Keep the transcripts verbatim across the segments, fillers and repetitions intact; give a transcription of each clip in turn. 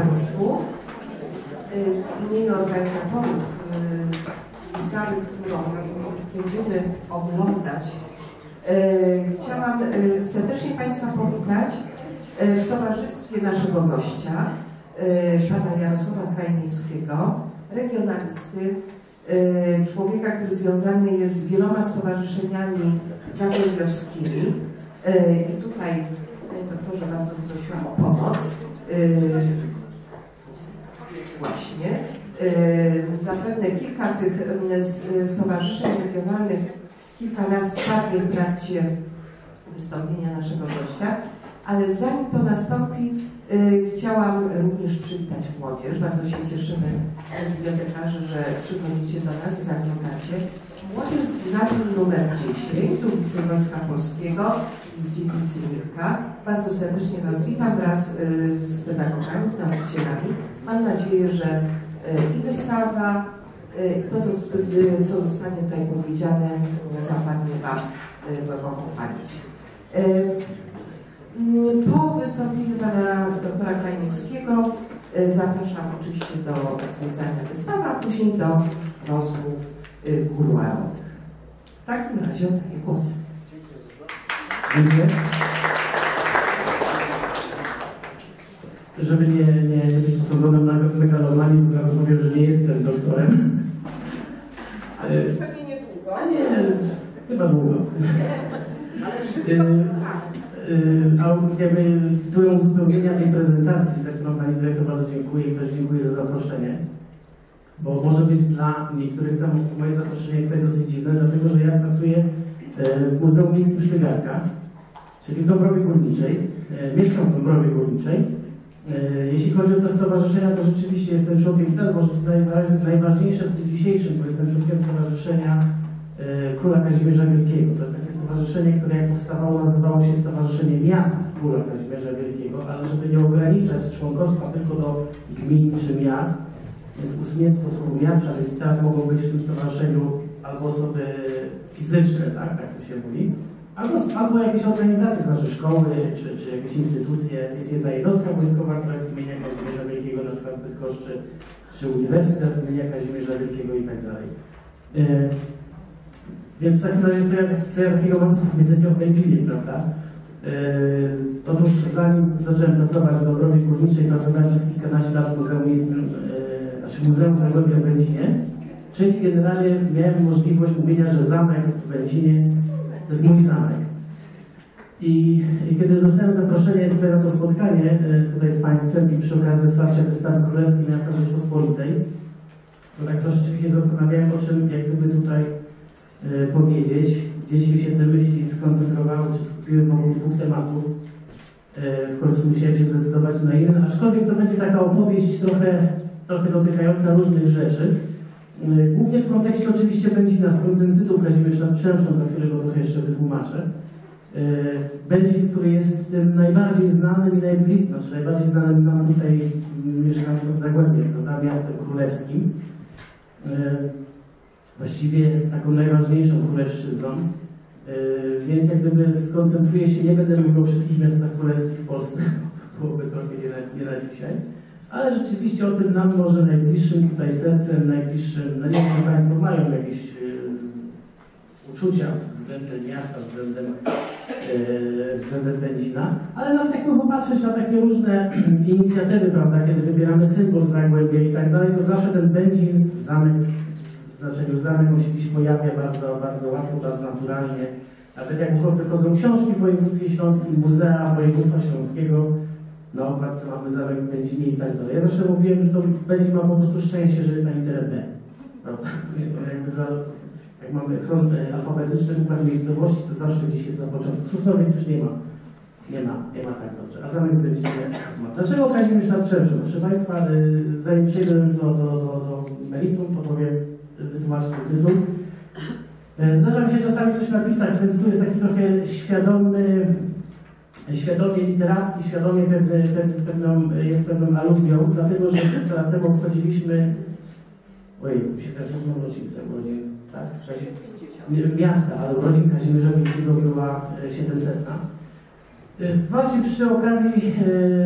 Państwu. W imieniu organizatorów wystawy, którą będziemy oglądać, chciałam serdecznie Państwa powitać w towarzystwie naszego gościa, pana Jarosława Krajnickiego, regionalisty, człowieka, który związany jest z wieloma stowarzyszeniami zagłębiowskimi. I tutaj, panie doktorze, bardzo prosiłam o pomoc. Właśnie. Zapewne kilka tych stowarzyszeń regionalnych kilka razy wpadnie w trakcie wystąpienia naszego gościa, ale zanim to nastąpi, chciałam również przywitać młodzież. Bardzo się cieszymy, bibliotekarze, że przychodzicie do nas i zaglądacie. Młodzież z gimnazjum numer dziesięć z ulicy Wojska Polskiego i z dzielnicy Mirka. Bardzo serdecznie Was witam wraz z pedagogami, z nauczycielami. Mam nadzieję, że i wystawa, i to, co zostanie tutaj powiedziane, zapadnie Wam głęboko w pamięć. Po wystąpieniu pana doktora Krajnickiego zapraszam oczywiście do zwiedzania wystawy, a później do rozmów kuluarowych. W takim razie oddaję głos. Dziękuję. Żeby nie, nie, nie być posądzonym na megalomanii, to razu powiem, że nie jestem doktorem. Ale już pewnie niedługo. A nie, chyba długo. Ale wszystko. A jakby tytułem uzupełnienia tej prezentacji, za którą Pani Dyrektor bardzo dziękuję i też dziękuję za zaproszenie, bo może być dla niektórych tam moje zaproszenie tutaj dosyć dziwne, dlatego że ja pracuję w Muzeum Miejskim Sztygarka, czyli w Dąbrowie Górniczej, mieszkam w Dąbrowie Górniczej. Jeśli chodzi o te stowarzyszenia, to rzeczywiście jestem członkiem, to może najważniejsze w dniu dzisiejszym, bo jestem członkiem Stowarzyszenia Króla Kazimierza Wielkiego. To jest takie stowarzyszenie, które jak powstawało, nazywało się Stowarzyszenie Miast Króla Kazimierza Wielkiego, ale żeby nie ograniczać członkostwa tylko do gmin czy miast, więc usunięto słowo miasta, więc teraz mogą być w tym stowarzyszeniu albo osoby fizyczne, tak, tak to się mówi, albo, albo jakieś organizacje, to znaczy szkoły, czy, czy jakieś instytucje. Jest jedna jednostka wojskowa, która jest imienia Kazimierza Wielkiego, na przykład w Bydgoszczy, czy Uniwersytet imienia Kazimierza Wielkiego i tak dalej. Yy, więc w takim razie, co ja, co ja takiego mam do powiedzenia o Będzinie, prawda? Yy, otóż zanim zacząłem pracować w Dąbrowie Górniczej, pracowałem przez kilkanaście lat w Muzeum Miejskim, yy, znaczy Muzeum Zagłębia w Będzinie, czyli generalnie miałem możliwość mówienia, że zamek w Będzinie to jest mój zamek. I, I kiedy dostałem zaproszenie tutaj na to spotkanie tutaj z Państwem i przy okazji otwarcia wystawy Królewskiej Miasta Rzeczpospolitej, to tak troszeczkę się zastanawiałem, o czym jak gdyby tutaj y, powiedzieć. Gdzieś mi się te myśli skoncentrowały, czy skupiły wokół dwóch tematów. Y, w końcu musiałem się zdecydować na jeden, aczkolwiek to będzie taka opowieść trochę, trochę dotykająca różnych rzeczy. Głównie w kontekście oczywiście Będzina, stąd ten tytuł Kazimierz nad Przemszą, za chwilę go trochę jeszcze wytłumaczę. Będzin, który jest tym najbardziej znanym i najbliższym, znaczy najbardziej znanym nam tutaj mieszkańcom Zagłębia, prawda, miastem królewskim. Właściwie taką najważniejszą królewszczyzną. Więc jak gdyby skoncentruję się, nie będę mówił o wszystkich miastach królewskich w Polsce, byłoby trochę nie na, nie na dzisiaj. Ale rzeczywiście o tym nam może najbliższym tutaj sercem, najbliższym, no nie wiem, że Państwo mają jakieś y, uczucia względem miasta, względem, y, względem Będzina, ale nawet jakby popatrzeć na takie różne inicjatywy, prawda, kiedy wybieramy symbol Zagłębia i tak dalej, to zawsze ten Będzin, zamek, w znaczeniu zamek, on się gdzieś pojawia bardzo, bardzo łatwo, bardzo naturalnie. Nawet jak wychodzą książki w województwie śląskim, muzea województwa śląskiego, na okładce mamy zamek w Będzinie i tak dalej. Ja zawsze mówiłem, że to Będzin ma po prostu szczęście, że jest na literę B. Prawda? Jakby za, jak mamy front alfabetyczny układ miejscowości, to zawsze gdzieś jest na początku. Sosnowiec już nie ma. Nie ma, nie ma tak dobrze. A zamek w Będzinie ma. Dlaczego Kazimierz nad Przemszą? Proszę Państwa, zanim przejdę już do, do, do, do meritum, to powiem, wytłumaczę ten tytuł. Zdarza mi się czasami coś napisać, ten tytuł jest taki trochę świadomy, świadomie literacki, świadomie pewny, pewny, pewną, jest pewną aluzją, dlatego że kilka lat temu obchodziliśmy, ojej, się teraz są rocznicę urodzin, tak? Miasta, ale urodzin Kazimierza Wielkiego była siedemsetna. Właśnie przy okazji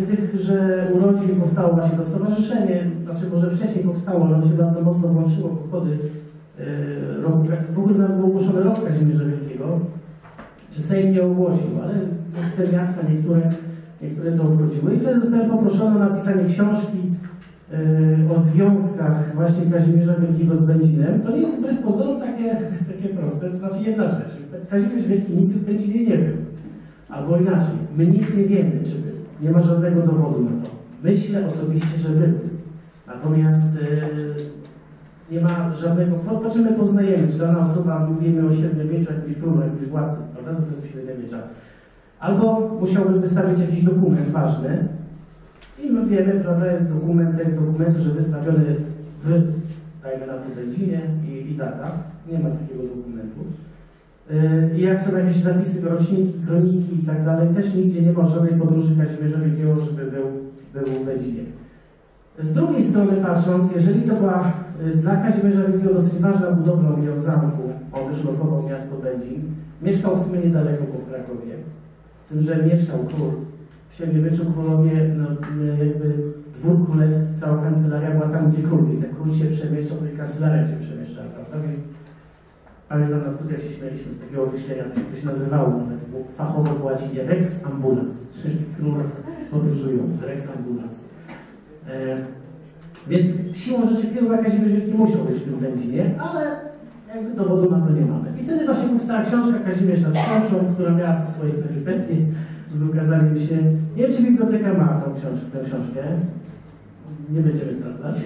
tych, że urodzin powstało właśnie to stowarzyszenie, znaczy może wcześniej powstało, ale ono się bardzo mocno włączyło w obchody e, roku, w ogóle nam był ogłoszony rok Kazimierza Wielkiego, czy Sejm nie ogłosił, ale te miasta niektóre, niektóre to obchodziły i wtedy zostałem poproszony o napisanie książki e, o związkach właśnie Kazimierza Wielkiego z Będzinem. To nie jest wbrew pozorom takie, takie proste, to znaczy jedna rzecz, Kazimierz Wielki nigdy w Będzinie nie był. Albo inaczej, my nic nie wiemy, czy był. Nie ma żadnego dowodu na to. Myślę osobiście, że był. Natomiast yy, nie ma żadnego... Po, po czym my poznajemy, czy dana osoba, mówimy o średniowieczu, jakimś królu, jakimś władcy, prawda, z okresu średniowiecza. Albo musiałby wystawić jakiś dokument ważny i my wiemy, prawda, jest dokument, jest dokument, że wystawiony w, dajmy na to, Będzinie i, i data. Nie ma takiego dokumentu. I jak są jakieś zapisy, roczniki, kroniki i tak dalej, też nigdzie nie ma żadnej podróży Kazimierza Wielkiego, żeby był, był w Będzinie. Z drugiej strony patrząc, jeżeli to była dla Kazimierza Wielkiego dosyć ważna budowla, mówię o zamku, on też lokował miasto Będzin, mieszkał w sumie niedaleko, bo w Krakowie, z tym, że mieszkał król. W średniowieczu królowie, no, jakby dwór królewski, cała kancelaria była tam, gdzie król, więc jak król się przemieszczał, to i kancelaria się przemieszczała, prawda? Więc pamiętam, na studiach się śmieliśmy z takiego określenia, to się nazywało nawet, bo fachowo po łacinie Rex Ambulans, czyli król podróżujący, Rex Ambulans. E, więc siłą rzeczy chyba Kazimierz Wielki musiał być w tym Będzinie, ale jakby dowodu na to nie mamy. I wtedy właśnie powstała książka Kazimierz nad Wsiąszą, która miała swoje perypetie z ukazaniem się. Nie wiem, czy biblioteka ma tą książkę, tę książkę. Nie będziemy sprawdzać.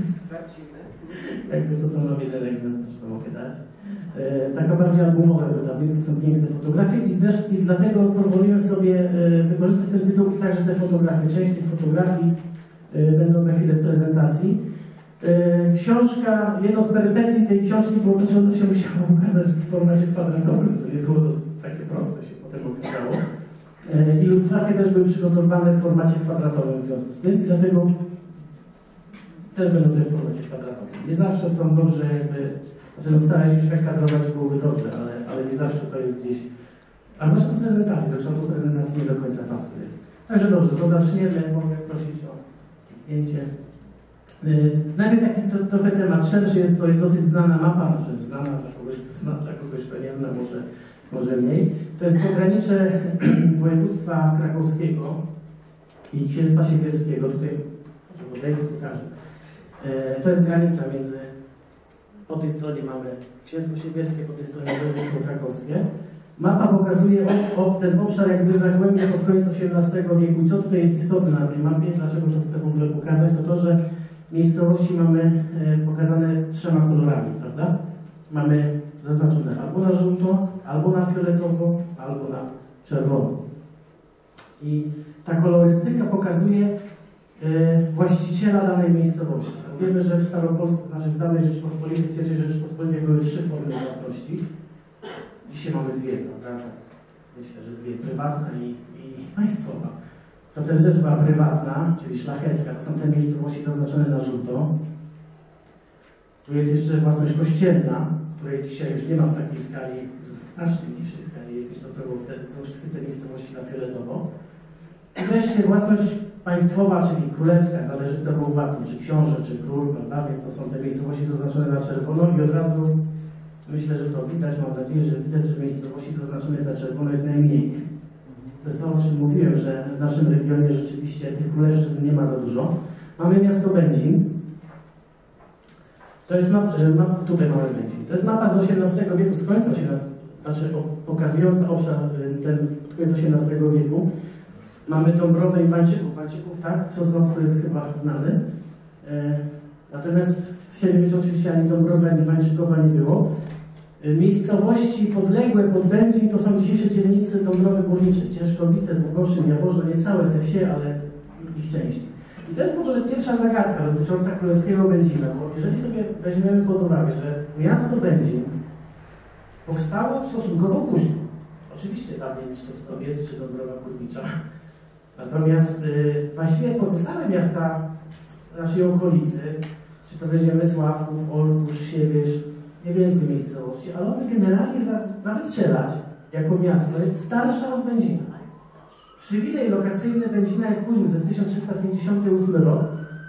Jakby co to mam jeden egzemplarz, to mogę dać. E, taka bardziej albumowe wydawnictwo, są piękne fotografie i zresztą i dlatego pozwoliłem sobie e, wykorzystać ten tytuł i także te fotografie. Część tych fotografii e, będą za chwilę w prezentacji. E, książka, jedno z perypetii tej książki było to, że ono się musiało ukazać w formacie kwadratowym, co nie było to takie proste, się potem okazało. E, ilustracje też były przygotowane w formacie kwadratowym w związku z tym, dlatego też będą tutaj w formacie kwadratowym. Nie zawsze są dobrze jakby, znaczy no staraliśmy się tak kadrować, byłoby dobrze, ale, ale nie zawsze to jest gdzieś... A zresztą prezentacji, do kształtu prezentacji nie do końca pasuje. Także dobrze, to zaczniemy, mogę prosić o kliknięcie. Yy, najpierw taki to, trochę temat szerszy, jest to dosyć znana mapa, może znana dla kogoś, kto zna, dla kogoś, kto nie zna, może, może mniej. To jest pogranicze województwa krakowskiego i księstwa siewierskiego. Tutaj, może pokażę. Yy, to jest granica między... Po tej stronie mamy księstwo siewierskie, po tej stronie województwo krakowskie. Mapa pokazuje o, o ten obszar jakby Zagłębia pod koniec osiemnastego wieku. I co tutaj jest istotne na tej mapie, dlaczego to chcę w ogóle pokazać, to to, że miejscowości mamy e, pokazane trzema kolorami, prawda? Mamy zaznaczone albo na żółto, albo na fioletowo, albo na czerwono. I ta kolorystyka pokazuje e, właściciela danej miejscowości. Wiemy, że w Staropolsce, znaczy w dawnej Rzeczypospolitej, w pierwszej Rzeczypospolitej były trzy formy własności. Dzisiaj mamy dwie, prawda? Myślę, że dwie, prywatna i, i państwowa. To wtedy też była prywatna, czyli szlachecka, to są te miejscowości zaznaczone na żółto. Tu jest jeszcze własność kościelna, której dzisiaj już nie ma w takiej skali, w znacznie mniejszej skali jest niż to, co było wtedy, to wszystkie te miejscowości na fioletowo. I wreszcie własność państwowa, czyli królewska, zależy kto był władcą, czy książę, czy król, prawda? Więc to są te miejscowości zaznaczone na czerwono i od razu myślę, że to widać, mam nadzieję, że widać, że miejscowości zaznaczonych na czerwono jest najmniej. To jest to, o czym mówiłem, że w naszym regionie rzeczywiście tych królewszczyzn nie ma za dużo. Mamy miasto Będzin. To jest mapa, tutaj mamy Będzin. To jest mapa z osiemnastego wieku, z końca osiemnastego, znaczy pokazująca obszar ten pod koniec osiemnastego wieku. Mamy Dąbrowę i Wańczyków. Wańczyków, tak, w Sosnowcu jest chyba znany. E, natomiast w średniowieczu oczywiście ani Dąbrowa, ani Wańczykowa nie było. E, miejscowości podległe pod Będzin to są dzisiejsze dzielnice Dąbrowy Górniczej. Ciężkowice, Długoszyn, Jaworze, nie całe te wsie, ale ich części. I to jest w ogóle pierwsza zagadka dotycząca królewskiego Będzina, bo jeżeli sobie weźmiemy pod uwagę, że miasto Będzin powstało stosunkowo późno. Oczywiście dawniej niż Sosnowiec czy Dąbrowa Górnicza. Natomiast y, właściwie pozostałe miasta naszej okolicy, czy to weźmiemy Sławków, Olkusz, Siewierz, niewielkie miejscowości, ale one generalnie, nawet Czelać, jako miasto, jest starsza od Będzina. Przywilej lokacyjny Będzina jest późny, to jest tysiąc trzysta pięćdziesiąty ósmy rok.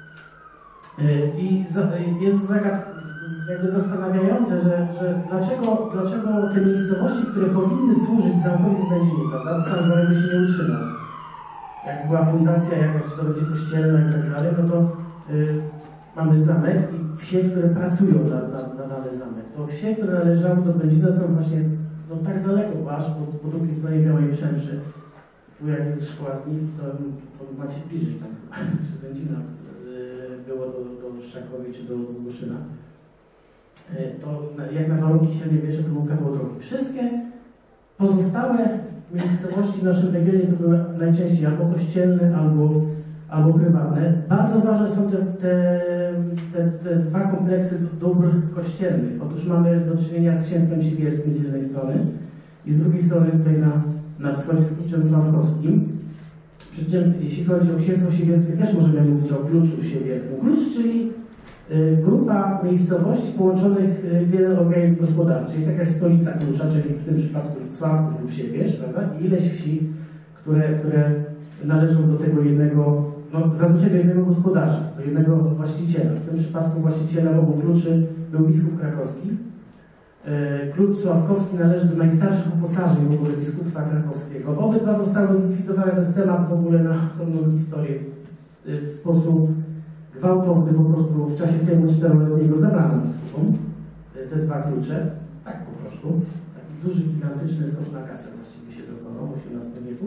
I jest zagadką, jakby zastanawiające, że, że dlaczego, dlaczego te miejscowości, które powinny służyć zamkowi w Będzinie, prawda, sam zamek się nie utrzymał. Jak była fundacja jakaś, czy to będzie kościelna i tak dalej, no to y, mamy zamek i wsie, które pracują na, na, na dany zamek. To wsie, które należały do Będzina, są właśnie no, tak daleko, aż po, po drugiej stronie Białej Przemszy. Tu jak jest szkoła z Niwki, to, to macie bliżej tam, z Będzina y, było do, do Szczakowi czy do Głuszyna. To jak na warunki średniowiecze to był kawał drogi. Wszystkie pozostałe miejscowości w naszym regionie to były najczęściej albo kościelne, albo, albo prywatne. Bardzo ważne są te, te, te, te dwa kompleksy dóbr kościelnych. Otóż mamy do czynienia z księstwem siewierskim z jednej strony i z drugiej strony tutaj na, na wschodzie z Kluczem Sławkowskim. Przy czym jeśli chodzi o księstwo siewierskie, też możemy mówić o Kluczu siewierskim. Klucz, czyli grupa miejscowości połączonych wiele organizmów gospodarczych. Jest jakaś stolica Klucza, czyli w tym przypadku Sławków lub Siewierz, prawda? I ileś wsi, które, które należą do tego jednego, no zazwyczaj do jednego gospodarza, do jednego właściciela. W tym przypadku właścicielem obu Kluczy był biskup krakowski. Klucz Sławkowski należy do najstarszych uposażeń w ogóle biskupstwa krakowskiego. Obydwa zostały zlikwidowane, to jest temat w ogóle na osobną historię w sposób gwałtowny, po prostu w czasie Sejmu czteroletniego zabrano biskupom te dwa klucze, tak po prostu, taki duży, gigantyczny skok na kasę właściwie się dokonał w osiemnastym wieku.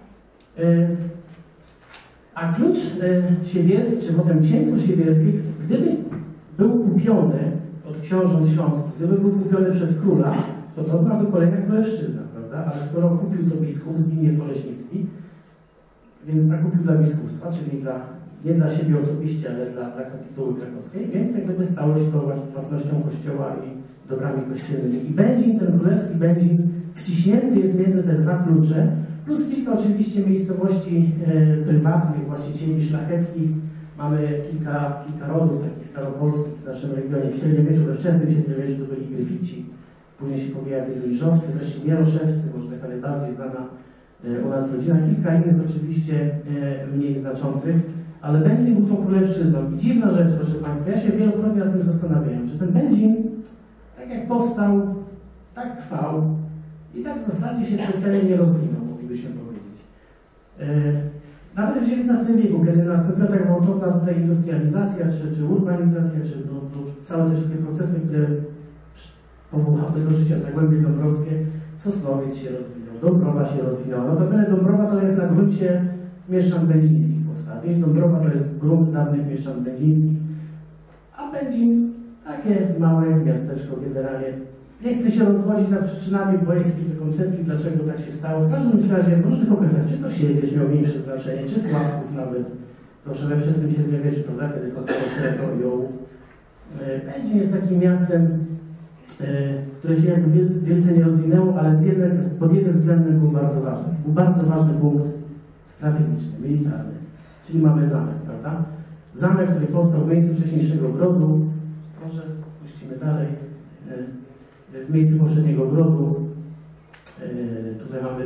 A klucz siewierski, czy potem księstwo siewierskie, gdyby był kupiony od książąt śląskich, gdyby był kupiony przez króla, to to byłaby kolejna królewszczyzna, prawda? Ale skoro kupił to biskup Zbigniew Oleśnicki, więc a kupił dla biskupstwa, czyli dla nie dla siebie osobiście, ale dla, dla kapituły krakowskiej, więc jak gdyby stało się to własnością Kościoła i dobrami kościelnymi. I Będzin, ten królewski Będzin, wciśnięty jest między te dwa klucze, plus kilka oczywiście miejscowości e, prywatnych, właścicieli szlacheckich. Mamy kilka, kilka rodów takich staropolskich w naszym regionie. W średniowieczu, we wczesnym średniowieczu to byli Gryfici, później się pojawili Liżowscy, wreszcie Mieroszewscy, może taka najbardziej znana e, u nas rodzina. Kilka innych oczywiście e, mniej znaczących. Ale Będzin był tą królewszczyzną. I dziwna rzecz, proszę Państwa, ja się wielokrotnie nad tym zastanawiałem, że ten Będzin, tak jak powstał, tak trwał i tak w zasadzie się specjalnie nie rozwinął, moglibyśmy powiedzieć. E, nawet w dziewiętnastym wieku, kiedy nastąpiła tak gwałtowna tutaj industrializacja, czy, czy urbanizacja, czy no, no, całe te wszystkie procesy, które powołały do życia Zagłębie Dąbrowskie, Sosnowiec się rozwinął, Dąbrowa się rozwinęła. Notabene Dąbrowa to jest na gruncie mieszczan będzińskich powstała. Wieś Dąbrowa to jest grunt dawnych mieszczan będzińskich, a Będzin takie małe miasteczko generalnie. Nie chcę się rozwodzić nad przyczynami, bo jest kilka koncepcji, dlaczego tak się stało. W każdym razie w różnych okresach, czy to Siewierz miał większe znaczenie, czy Sławków nawet, proszę, we wczesnym średniowieczu, prawda, kiedy kopiował srebro i ołów. Będzin jest takim miastem, które się jakby wielce nie rozwinęło, ale z jednym, pod jednym względem był bardzo ważny. Był bardzo ważny punkt strategiczny, militarny, czyli mamy zamek, prawda? Zamek, który powstał w miejscu wcześniejszego grodu, może puścimy dalej, w miejscu poprzedniego grodu. Tutaj mamy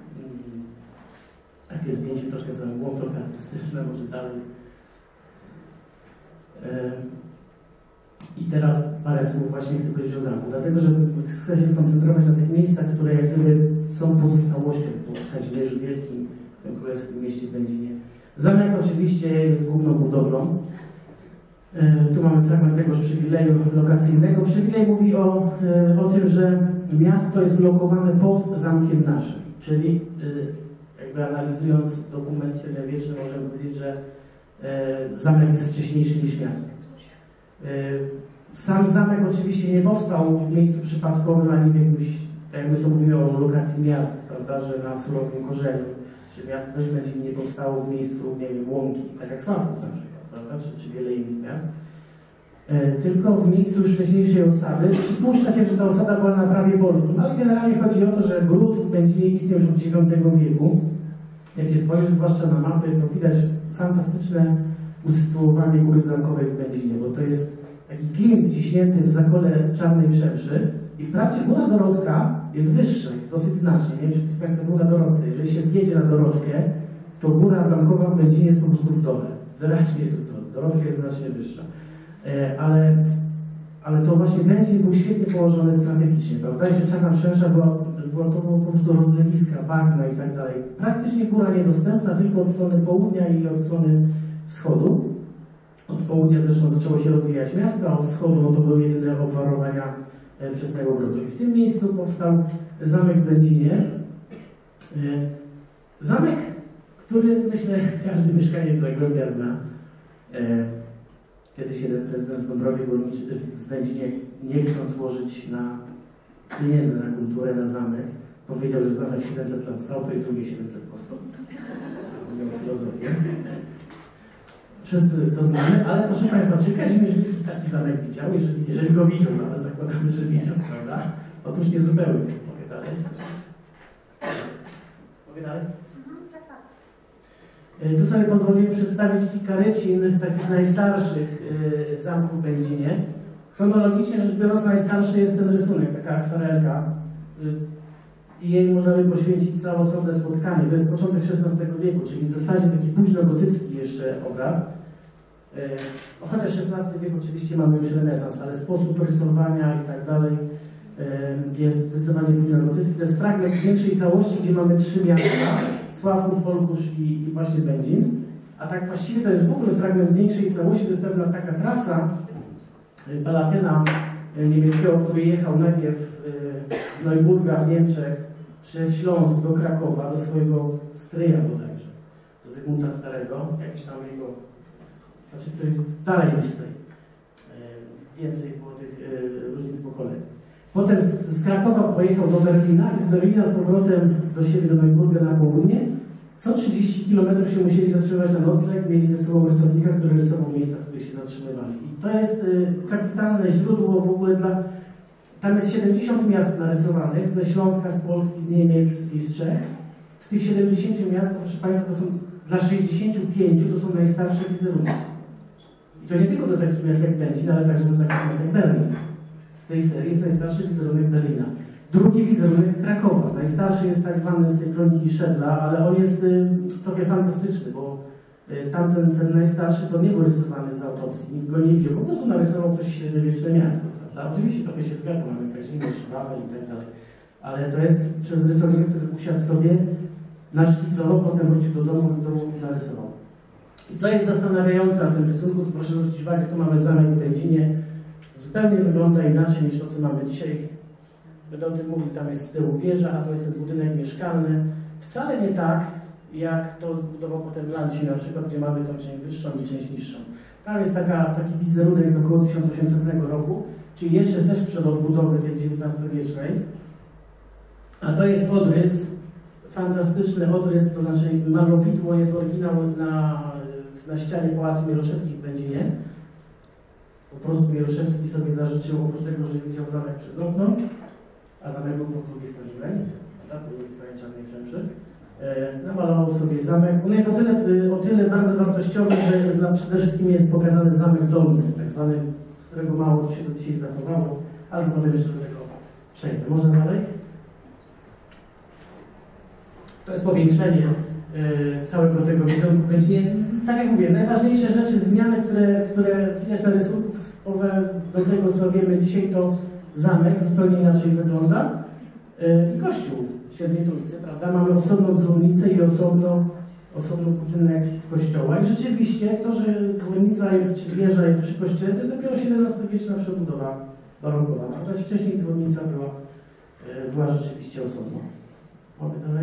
takie zdjęcie troszkę za mgłą, trochę artystyczne, może dalej. I teraz parę słów właśnie chcę powiedzieć o zamku, dlatego że chcę się skoncentrować na tych miejscach, które jak gdyby są pozostałością po Kazimierzu Wielkim, w tym królewskim mieście Będzinie. Zamek oczywiście jest główną budowlą. Tu mamy fragment tegoż przywileju lokacyjnego. Przywilej mówi o, o tym, że miasto jest lokowane pod zamkiem naszym, czyli jakby analizując dokument średniowieczny możemy powiedzieć, że zamek jest wcześniejszy niż miasto. Sam zamek oczywiście nie powstał w miejscu przypadkowym, ani w jakimś, tak jak my to mówimy o lokacji miast, prawda, że na surowym korzeniu, czy miasto też będzie nie powstało w miejscu, nie wiem, łąki, tak jak Sławków na przykład, prawda, czy, czy wiele innych miast, e, tylko w miejscu już wcześniejszej osady. Przypuszcza się, że ta osada była na prawie polskim, ale generalnie chodzi o to, że gród będzie istniał już od dziewiątego wieku. Jak je spojrzy zwłaszcza na mapy, to widać fantastyczne usytuowanie góry zamkowej w Będzinie, bo to jest taki klin wciśnięty w zakole Czarnej Przemszy, I wprawdzie Góra Dorotka jest wyższa, dosyć znacznie. Nie wiem, czy ktoś z Państwa był na Dorotce. Jeżeli się wjedzie na Dorotkę, to Góra Zamkowa w Będzinie jest po prostu w dole. Wyraźnie jest w dole. Dorotka jest znacznie wyższa. E, ale, ale to właśnie Będzin był świetnie położony strategicznie, prawda? Że Czarna Przemsza była, była to było po prostu rozlewiska, bagna i tak dalej. Praktycznie góra niedostępna, tylko od strony południa i od strony wschodu. Od południa zresztą zaczęło się rozwijać miasto, a od wschodu no to były jedyne obwarowania wczesnego grodu. I w tym miejscu powstał zamek w Będzinie. Zamek, który myślę każdy mieszkaniec Zagłębia zna. Kiedyś jeden prezydent w Dąbrowie Górniczej w Będzinie, nie chcąc łożyć na pieniędzy na kulturę, na zamek, powiedział, że zamek siedemset lat stał, to i drugie siedemset postał. Miał filozofię. Wszyscy to znamy, ale proszę Państwa, czy Kazimierz Wielki taki zamek widział? Jeżeli, jeżeli go widział, no ale zakładamy, że widział, prawda? Otóż nie zupełnie. Mogę dalej? Mogę dalej? Tu sobie pozwoliłem przedstawić kilka rycin takich najstarszych y, zamków w Będzinie. Chronologicznie rzecz biorąc, najstarszy jest ten rysunek, taka akwarelka. Y, I jej można by poświęcić całostronne spotkanie. To jest początek szesnastego wieku, czyli w zasadzie taki późnogotycki jeszcze obraz. Y, no, chociaż szesnasty wiek oczywiście mamy już renesans, ale sposób rysowania i tak dalej y, jest zdecydowanie późnogotycki. To jest fragment większej całości, gdzie mamy trzy miasta. Sławków, Olkusz i, i właśnie Będzin. A tak właściwie to jest w ogóle fragment większej całości, to jest pewna taka trasa Palatyna niemieckiego, który jechał najpierw z Neuburga w Niemczech przez Śląsk do Krakowa, do swojego stryja bodajże, do Zygmunta Starego, jakiś tam jego, znaczy coś dalej niż stryj. Więcej było tych różnic pokoleń. Potem z, z Krakowa pojechał do Berlina i z Berlina z powrotem do siebie, do Neuburga na południe. Co trzydzieści kilometrów się musieli zatrzymywać na nocleg, mieli ze sobą rysownika, który rysował miejsca, w których się zatrzymywali. I to jest y, kapitalne źródło w ogóle dla... Tam jest siedemdziesiąt miast narysowanych, ze Śląska, z Polski, z Niemiec i z Czech. Z tych siedemdziesięciu miast, proszę Państwa, to są dla sześćdziesięciu pięciu to są najstarsze wizerunki. I to nie tylko do takich miast jak Będzin, ale także do takich miast jak Berlin. Z tej serii jest najstarszy wizerunek Berlina. Drugi wizerunek Krakowa. Najstarszy jest tak zwany z tej kroniki Szedla, ale on jest y, trochę fantastyczny, bo y, tamten ten najstarszy to nie był rysowany z autopsji, nikt go nie widział, po prostu narysował ktoś średniowieczne miasto. Prawda? Oczywiście trochę się zgadza, mamy Kazimierz, Wawel i tak dalej, ale to jest przez rysownika, który usiadł sobie, naszkicował, potem wrócił do domu i w domu narysował. I co jest zastanawiające na tym rysunku, to proszę zwrócić uwagę, tu mamy zamek w Będzinie, zupełnie wygląda inaczej niż to, co mamy dzisiaj. Będę o tym mówił, tam jest z tyłu wieża, a to jest ten budynek mieszkalny. Wcale nie tak, jak to zbudował potem Lanci na przykład, gdzie mamy tą część wyższą i część niższą. Tam jest taka, taki wizerunek z około tysiąc osiemsetnego roku, czyli jeszcze też przed odbudowy tej dziewiętnastowiecznej. A to jest odrys, fantastyczny odrys, to znaczy malowidło jest oryginał na, na ścianie Pałacu Mieroszewskich w Będzinie. Po prostu Mieroszewski sobie zażyczył, oprócz tego, że widział zamek przez okno, a zamek był po drugiej stronie granicy, tak? Po drugiej stronie Czarnej Przemszy. E, namalował sobie zamek. On jest o tyle, o tyle bardzo wartościowy, że na, przede wszystkim jest pokazany zamek dolny, tak zwany, którego mało się do dzisiaj zachowało, ale potem jeszcze do tego przejdę. Można dalej? To jest powiększenie e, całego tego wizerunku. Będzie, tak jak mówię, najważniejsze rzeczy, zmiany, które, które widać na rysunku, do tego, co wiemy dzisiaj, to zamek zupełnie inaczej wygląda i kościół Świętej Trójcy, prawda? Mamy osobną dzwonnicę i osobno, osobno budynek kościoła. I rzeczywiście to, że dzwonnica jest, czy wieża jest przy kościele, to jest dopiero siedemnastowieczna przebudowa barokowa. Natomiast wcześniej dzwonnica była, była rzeczywiście osobno. Mogę dalej?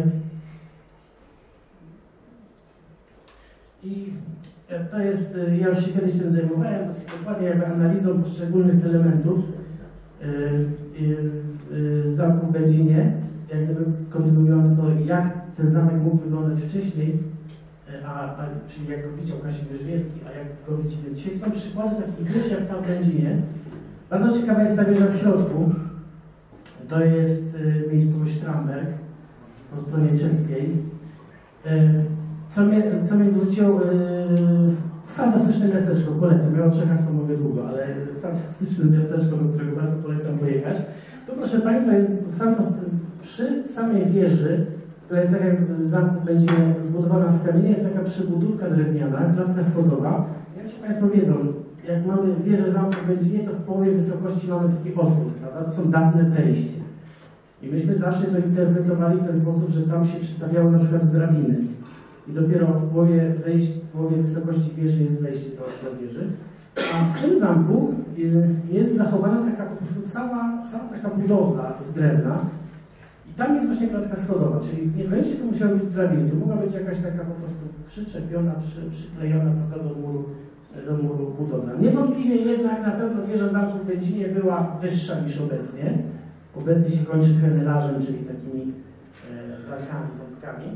I to jest, ja już się kiedyś tym zajmowałem, dosyć dokładnie jakby analizą poszczególnych elementów Yy, yy, zamku w Będzinie, jak gdyby kontynuując to, jak ten zamek mógł wyglądać wcześniej, a, a, czyli jak go widział Kazimierz Wielki, a jak go widzimy dzisiaj. Są przykłady takich wież jak tam w Będzinie. Bardzo ciekawa jest ta wieża w środku. To jest yy, miejscowość Stramberg po stronie czeskiej. Yy, co, mnie, co mnie zwróciło yy, Fantastyczne miasteczko, polecam. Ja o Czechach to mogę długo, ale fantastyczne miasteczko, do którego bardzo polecam pojechać. To proszę Państwa, jest przy samej wieży, która jest tak jak w zamku będzie zbudowana z kamienia, jest taka przybudówka drewniana, klatka schodowa. Nie wiem, czy Państwo wiedzą, jak mamy wieżę zamku w Będzinie, to w połowie wysokości mamy taki otwór, prawda? To są dawne wejście. I myśmy zawsze to interpretowali w ten sposób, że tam się przystawiały na przykład drabiny. I dopiero w połowie, wejść, w połowie wysokości wieży jest wejście do, do wieży. A w tym zamku jest zachowana taka po prostu cała, cała taka budowla z drewna. I tam jest właśnie klatka schodowa, czyli niekoniecznie to musiały być drabiny, to mogła być jakaś taka po prostu przyczepiona, przy, przyklejona prawda, do muru, do muru budowla. Niewątpliwie jednak na pewno wieża zamku w Będzinie była wyższa niż obecnie. Obecnie się kończy krenelażem, czyli takimi e, blankami, ząbkami.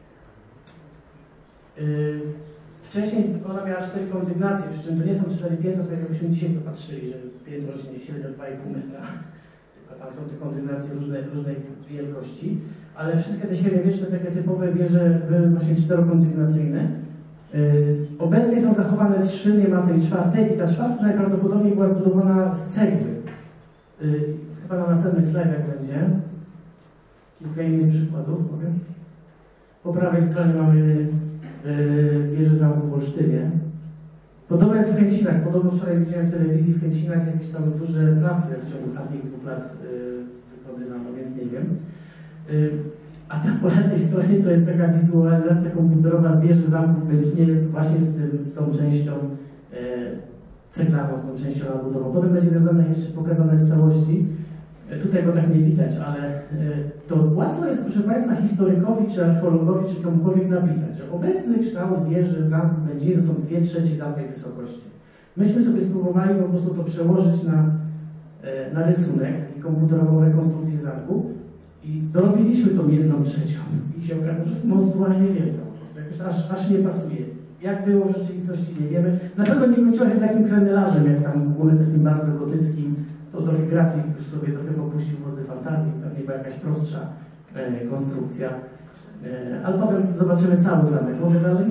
Yy, wcześniej ona miała cztery kondygnacje, przy czym to nie są cztery piętra, tak jakbyśmy dzisiaj popatrzyli, że piętro rośnie średnio dwa i pół metra. Tylko tam są te kondygnacje różnej, różnej wielkości. Ale wszystkie te średniowieczne, takie typowe wieże były właśnie czterokondygnacyjne. Yy, obecnie są zachowane trzy, nie ma tej czwartej i ta czwarta najprawdopodobniej była zbudowana z cegły. Yy, chyba na następnych slajdach będzie. Kilka innych przykładów, powiem. Po prawej stronie mamy wieży zamku w Olsztynie. Podobno jest w Chęcinach. Podobno wczoraj widziałem w telewizji w Chęcinach jakieś tam duże prace w ciągu ostatnich dwóch lat wykonywano, więc nie wiem. A tam po lewej stronie to jest taka wizualizacja komputerowa wieży zamku w Będzinie właśnie z, tym, z tą częścią ceglaną, z tą częścią nabudową. Potem będzie jeszcze pokazane w całości. Tutaj go tak nie widać, ale to łatwo jest, proszę Państwa, historykowi, czy archeologowi, czy komukolwiek napisać, że obecny kształt wieży zamku w Będzinie to są dwie trzecie dawnej wysokości. Myśmy sobie spróbowali po prostu to przełożyć na, na rysunek i komputerową rekonstrukcję zamku i dorobiliśmy tą jedną trzecią i się okazało, że jest monstrualnie wielka, po prostu jakoś aż, aż nie pasuje. Jak było w rzeczywistości nie wiemy. Na pewno nie kończyła się takim krenelażem, jak tam w ogóle takim bardzo gotyckim. To trochę grafik już sobie trochę popuścił wodzy fantazji, pewnie była jakaś prostsza e, konstrukcja. E, ale potem zobaczymy cały zamek. Mogę dalej?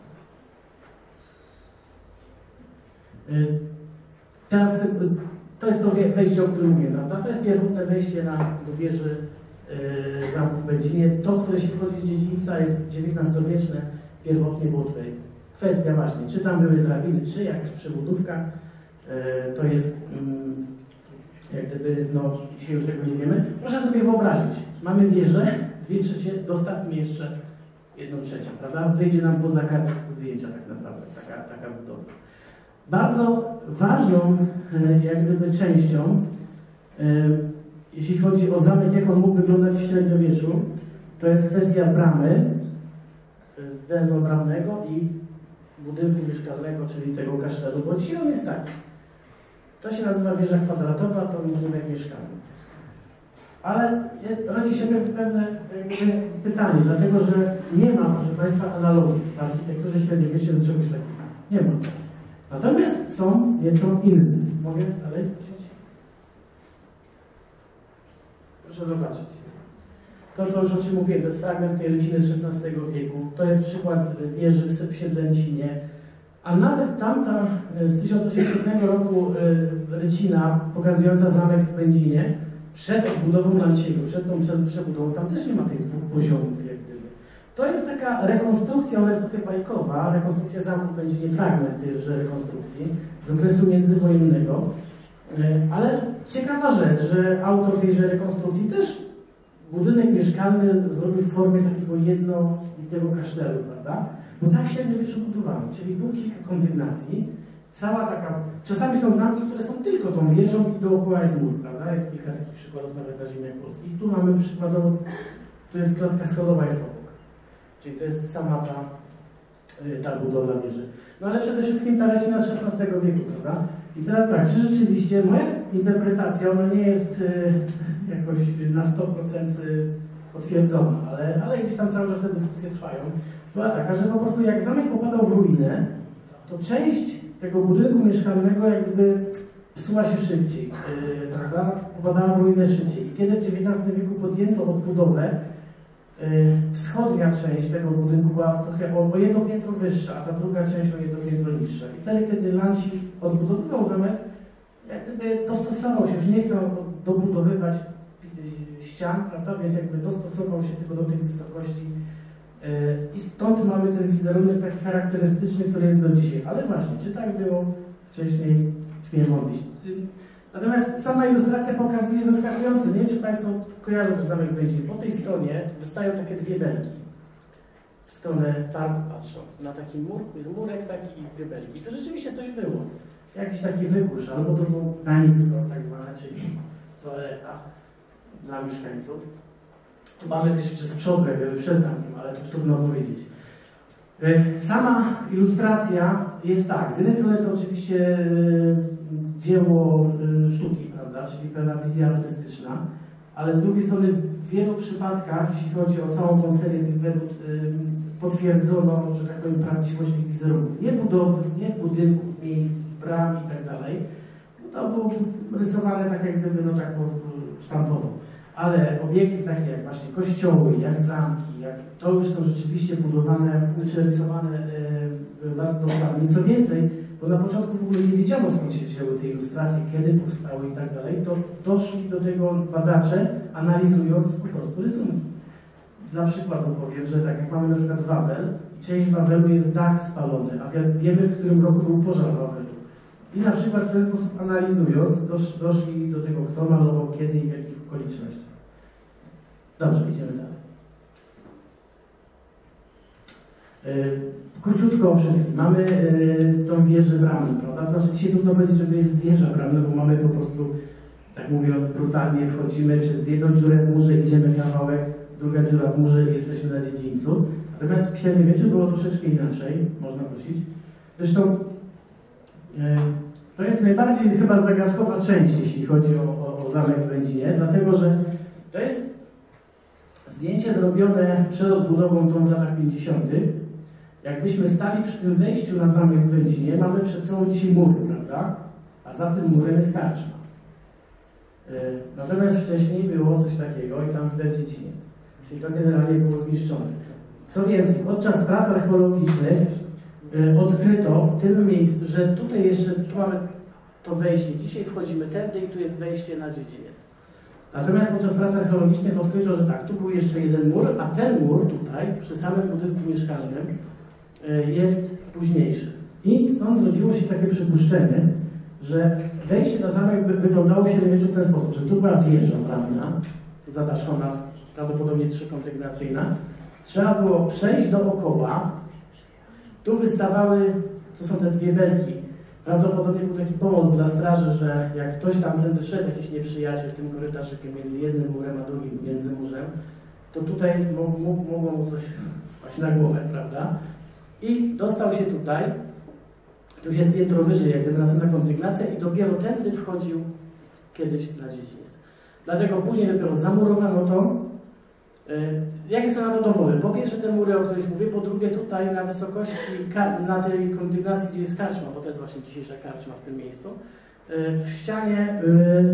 E, teraz e, to jest to wejście, o którym mówię, prawda? To jest pierwotne wejście na, do wieży e, zamku w Będzinie. To, które się wchodzi z dziedzictwa, jest dziewiętnastowieczne, pierwotnie było tutaj. Kwestia właśnie, czy tam były drabiny, czy jakaś przebudówka, e, to jest... Mm, jak gdyby, no dzisiaj już tego nie wiemy. Proszę sobie wyobrazić, mamy wieżę, dwie trzecie, dostawmy jeszcze jedną trzecią, prawda? Wyjdzie nam poza kartę zdjęcia tak naprawdę, taka, taka budowa. Bardzo ważną, jak gdyby, częścią, jeśli chodzi o zamek, jak on mógł wyglądać w średniowieczu, to jest kwestia bramy, węzła bramnego i budynku mieszkalnego, czyli tego kasztelu, bo dzisiaj on jest taki. To się nazywa wieża kwadratowa, to budynek mieszkalny. Ale rodzi się pewne pytanie, dlatego że nie ma, proszę Państwa, analogii w architekturze średniowiecznej do czegoś takiego. Nie ma. Natomiast są nieco inne. Mogę dalej prosić? Proszę zobaczyć. To, co już o czym mówiłem, to jest fragment tej ryciny z szesnastego wieku. To jest przykład wieży w Siedlęcinie. A nawet tamta z tysiąc osiemsetnego roku rycina pokazująca zamek w Będzinie przed odbudową Lanciego, przed tą przebudową, tam też nie ma tych dwóch poziomów, jak gdyby. To jest taka rekonstrukcja, ona jest trochę bajkowa, rekonstrukcja zamku w Będzinie, fragment tejże rekonstrukcji z okresu międzywojennego. Ale ciekawa rzecz, że autor tejże rekonstrukcji też budynek mieszkalny zrobił w formie takiego jednolitego kasztelu, prawda? Bo tak w średniowieczu budowano, czyli było kilka kondygnacji, cała taka, czasami są zamki, które są tylko tą wieżą i dookoła jest mur, prawda? Jest kilka takich przykładów nawet na ziemiach polskich. Tu mamy przykładowo, tu jest klatka schodowa, jest obok. Czyli to jest sama ta, ta budowla wieży. No ale przede wszystkim ta rycina z szesnastego wieku, prawda? I teraz tak, czy rzeczywiście moja interpretacja, ona nie jest y, jakoś na sto procent potwierdzona, ale, ale gdzieś tam cały czas te dyskusje trwają. Była taka, że po prostu jak zamek popadał w ruinę, to część tego budynku mieszkalnego jakby psuła się szybciej, yy, prawda? Popadała w ruinę szybciej. I kiedy w dziewiętnastym wieku podjęto odbudowę, wschodnia część tego budynku była trochę o, o jedno piętro wyższa, a ta druga część o jedno piętro niższa. I wtedy, kiedy Lanci odbudowywał zamek, jak gdyby dostosował się, już nie chcą dobudowywać ścian, prawda? Więc jakby dostosował się tylko do tych wysokości. I stąd mamy ten wizerunek taki charakterystyczny, który jest do dzisiaj. Ale właśnie, czy tak było wcześniej, śmiem wątpić. Natomiast sama ilustracja pokazuje zaskakująco. Nie wiem, czy Państwo kojarzą też zamek Będzin. Po tej stronie wystają takie dwie belki. W stronę parku patrząc. Na taki mur, jest murek taki i dwie belki. I to rzeczywiście coś było. Jakiś taki wypusz, albo to był granicko tak zwane, czyli toaleta dla mieszkańców. Tu mamy też jeszcze sprzodkę przed zamkiem, ale to już trudno powiedzieć. Sama ilustracja jest tak. Z jednej strony jest to oczywiście dzieło sztuki, prawda, czyli pewna wizja artystyczna, ale z drugiej strony w wielu przypadkach, jeśli chodzi o całą tą serię tych wyrób, potwierdzono, że tak powiem, prawdziwość tych wizerunków. Nie budowy, nie budynków miejskich, bram i tak dalej. No to było rysowane tak jak gdyby, no tak po prostu sztampowo. Ale obiekty takie jak właśnie kościoły, jak zamki, jak, to już są rzeczywiście budowane, czy rysowane yy, bardzo dokładnie. Co więcej, bo na początku w ogóle nie wiedziano, skąd się wzięły te ilustracje, kiedy powstały i tak dalej, to doszli do tego badacze, analizując po prostu rysunki. Dla przykładu powiem, że tak jak mamy na przykład Wawel, i część Wawelu jest dach spalony, a wiemy, w którym roku był pożar Wawelu. I na przykład w ten sposób analizując, dosz, doszli do tego, kto malował, kiedy i w jakich okolicznościach. Dobrze, idziemy dalej. Yy, króciutko o wszystkim. Mamy yy, tą wieżę bramną, prawda? To znaczy dzisiaj trudno powiedzieć, że to jest wieża bramna, bo mamy po prostu, tak mówiąc brutalnie, wchodzimy przez jedną dziurę w murze, idziemy kawałek, druga dziura w murze i jesteśmy na dziedzińcu. Natomiast w średniowieczu było troszeczkę inaczej, można prosić. Zresztą yy, to jest najbardziej chyba zagadkowa część, jeśli chodzi o, o, o zamek w Będzinie, dlatego że to jest zdjęcie zrobione przed odbudową tą w latach pięćdziesiątych. Jakbyśmy stali przy tym wejściu na zamek w Będzinie, mamy przed sobą dzisiaj mury, prawda? A za tym murem jest karczma. Yy, natomiast wcześniej było coś takiego i tam widać dziedziniec. Czyli to generalnie było zniszczone. Co więcej, podczas prac archeologicznych yy, odkryto w tym miejscu, że tutaj jeszcze, tu mamy to wejście. Dzisiaj wchodzimy tędy i tu jest wejście na dziedziniec. Natomiast podczas prac archeologicznych odkryto, że tak, tu był jeszcze jeden mur, a ten mur tutaj, przy samym budynku mieszkalnym, jest późniejszy. I stąd zrodziło się takie przypuszczenie, że wejście na zamek wyglądało w średniowieczu w ten sposób, że tu była wieża bramna, zadaszona, prawdopodobnie trzykondygnacyjna. Trzeba było przejść dookoła. Tu wystawały, co są te dwie belki. Prawdopodobnie był taki pomost dla straży, że jak ktoś tam tędy szedł, jakiś nieprzyjaciel tym korytarzykiem między jednym murem a drugim międzymurzem, to tutaj mogło mu coś spaść na głowę, prawda? I dostał się tutaj, to już jest piętro wyżej, jak gdyby następna kondygnacja i dopiero tędy wchodził kiedyś na dziedziniec. Dlatego później dopiero zamurowano to. Jakie są na to dowody? Po pierwsze te mury, o których mówię, po drugie tutaj na wysokości, na tej kondygnacji, gdzie jest karczma, bo to jest właśnie dzisiejsza karczma w tym miejscu, w ścianie,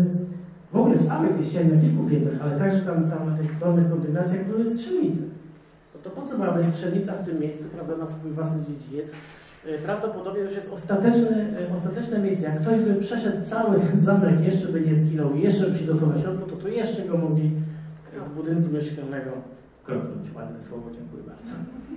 w ogóle w samej tej ścianie na kilku piętrach, ale także tam, tam na tych dolnych kondygnacjach były strzelnice. No to po co byłaby strzelnica w tym miejscu, prawda, na swój własny dziedziniec? Prawdopodobnie już jest ostateczne, ostateczne miejsce. Jak ktoś by przeszedł cały ten zamek, jeszcze by nie zginął i jeszcze by się dostał na środku, to tu jeszcze go mogli z budynku mieszkalnego kropnąć. Ładne słowo, dziękuję bardzo.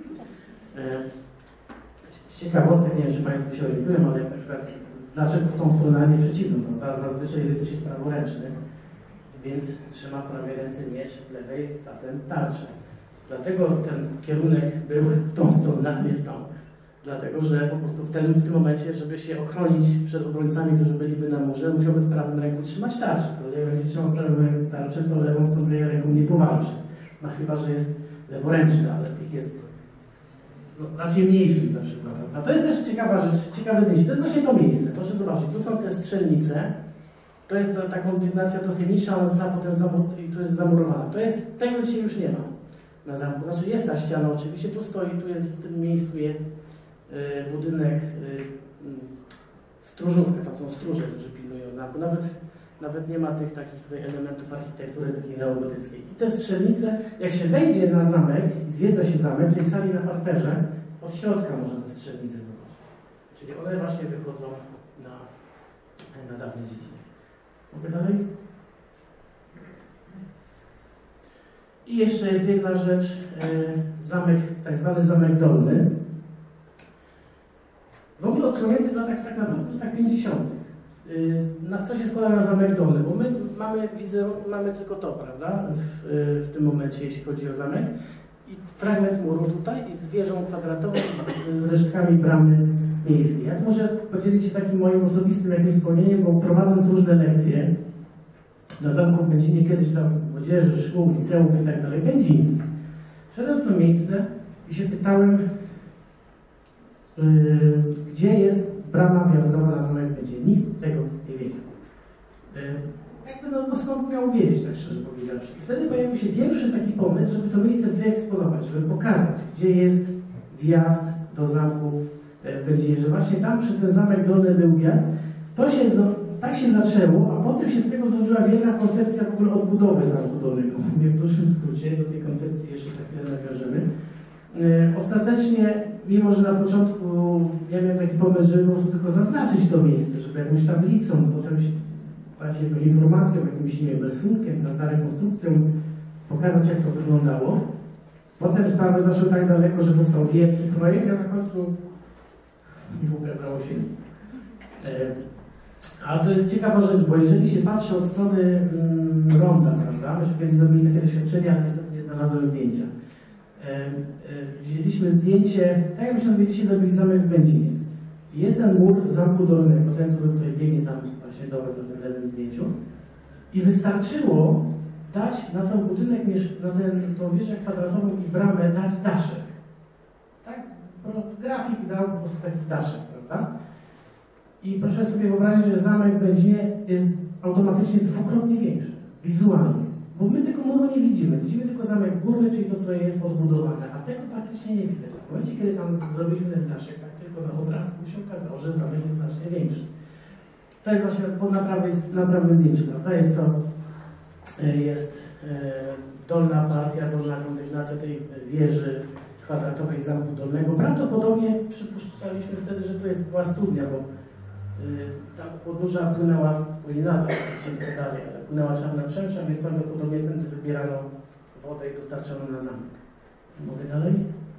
Z ciekawostek, nie wiem, czy Państwo się orientują, ale na przykład dlaczego w tą stronę, a nie przeciwną, prawda? Zazwyczaj rycy się z praworęczny, więc trzyma w prawej ręce miecz, w lewej zatem tarczę. Dlatego ten kierunek był w tą stronę, a nie w tą. Dlatego, że po prostu w tym, w tym momencie, żeby się ochronić przed obrońcami, którzy byliby na murze, musiałby w prawym ręku trzymać tarczę. Skoro jak będzie trzymał w prawym ręku tarczę, to lewą z tą ręką nie powalczy. No chyba, że jest leworęczny, ale tych jest no, raczej mniejszy niż na przykład. A to jest też ciekawa rzecz, ciekawe zdjęcie. To jest właśnie to miejsce. Proszę zobaczyć, tu są te strzelnice. To jest to, ta kondygnacja trochę niższa, ona została potem i tu jest zamurowana. To jest, tego dzisiaj już nie ma na zamku. Znaczy jest ta ściana oczywiście, tu stoi, tu jest, w tym miejscu jest budynek, stróżówka, tam są stróże, którzy pilnują zamku. Nawet nawet nie ma tych takich tutaj elementów architektury takiej neogotyckiej. I te strzelnice, jak się wejdzie na zamek i zwiedza się zamek, w tej sali na parterze, od środka można te strzelnice zobaczyć. Czyli one właśnie wychodzą na, na dawny dziedziniec. Mogę dalej? I jeszcze jest jedna rzecz, zamek, tak zwany zamek dolny. W ogóle odsłonięty w latach tak naprawdę w latach pięćdziesiątych. Na co się składa na zamek dolny? Bo my mamy wizerunek, mamy tylko to, prawda? W, w tym momencie, jeśli chodzi o zamek. I fragment muru tutaj i z wieżą kwadratową i z, z resztkami bramy miejskiej. Ja może podzielić się takim moim osobistym jakimś wspomnieniem, bo prowadząc różne lekcje na zamku w Będzinie, kiedyś dla młodzieży, szkół, liceów i tak dalej, będzińskich. Szedłem w to miejsce i się pytałem, yy, gdzie jest brama wjazdowa na zamek Będzin. Nikt tego nie wiedział. Yy, jakby no, no skąd miał wiedzieć, tak szczerze powiedziawszy. I wtedy pojawił się pierwszy taki pomysł, żeby to miejsce wyeksponować, żeby pokazać, gdzie jest wjazd do zamku w Będzinie, że właśnie tam przez ten zamek dolny był wjazd. To się, tak się zaczęło, a potem się z tego zrodziła wielka koncepcja w ogóle odbudowy zamku dolnego. Mówię w dużym skrócie, do tej koncepcji jeszcze za chwilę nawiążemy. Yy, ostatecznie, mimo że na początku ja miałem taki pomysł, żeby po prostu tylko zaznaczyć to miejsce, żeby jakąś tablicą, potem właśnie jakąś informacją, jakimś, nie wiem, rysunkiem, prawda, rekonstrukcją pokazać, jak to wyglądało. Potem sprawy zaszły tak daleko, że powstał wielki projekt, a na końcu nie ukazało się nic. Yy, A to jest ciekawa rzecz, bo jeżeli się patrzy od strony mm, ronda, prawda, myśmy kiedyś zrobili takie doświadczenie, ale niestety nie znalazłem zdjęcia. E, e, wzięliśmy zdjęcie, tak jakbyśmy dzisiaj zrobili zamek w Będzinie. Jest ten mur zamku dolnego, ten, który tutaj biegnie tam właśnie dołem na tym lewym zdjęciu. I wystarczyło dać na ten budynek, na ten, tą wieżę kwadratową i bramę dać daszek. Tak? Grafik dał po prostu taki daszek, prawda? I proszę sobie wyobrazić, że zamek w Będzinie jest automatycznie dwukrotnie większy, wizualnie. Bo my tego muru nie widzimy, widzimy tylko zamek górny, czyli to, co jest odbudowane, a tego praktycznie nie widać. W momencie, kiedy tam zrobiliśmy ten daszek, tak tylko na obrazku się okazało, że zamek jest znacznie większy. To jest właśnie na prawej, na prawym zdjęciu, prawda? Jest to jest dolna partia, dolna kondygnacja tej wieży kwadratowej zamku dolnego. Prawdopodobnie przypuszczaliśmy wtedy, że to jest była studnia, bo tam podróża płynęła, płynie nadal, idziemy dalej, ale płynęła Czarna Przemsza, więc prawdopodobnie tędy wybierano wodę i dostarczono na zamek. Mogę dalej?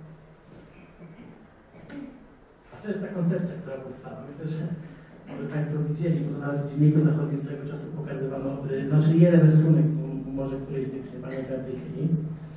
A to jest ta koncepcja, która powstała. Myślę, że może Państwo widzieli, bo nawet w Dzienniku Zachodnim swojego czasu pokazywano, znaczy jeden rysunek, może któryś z tych, nie pamiętam w tej chwili.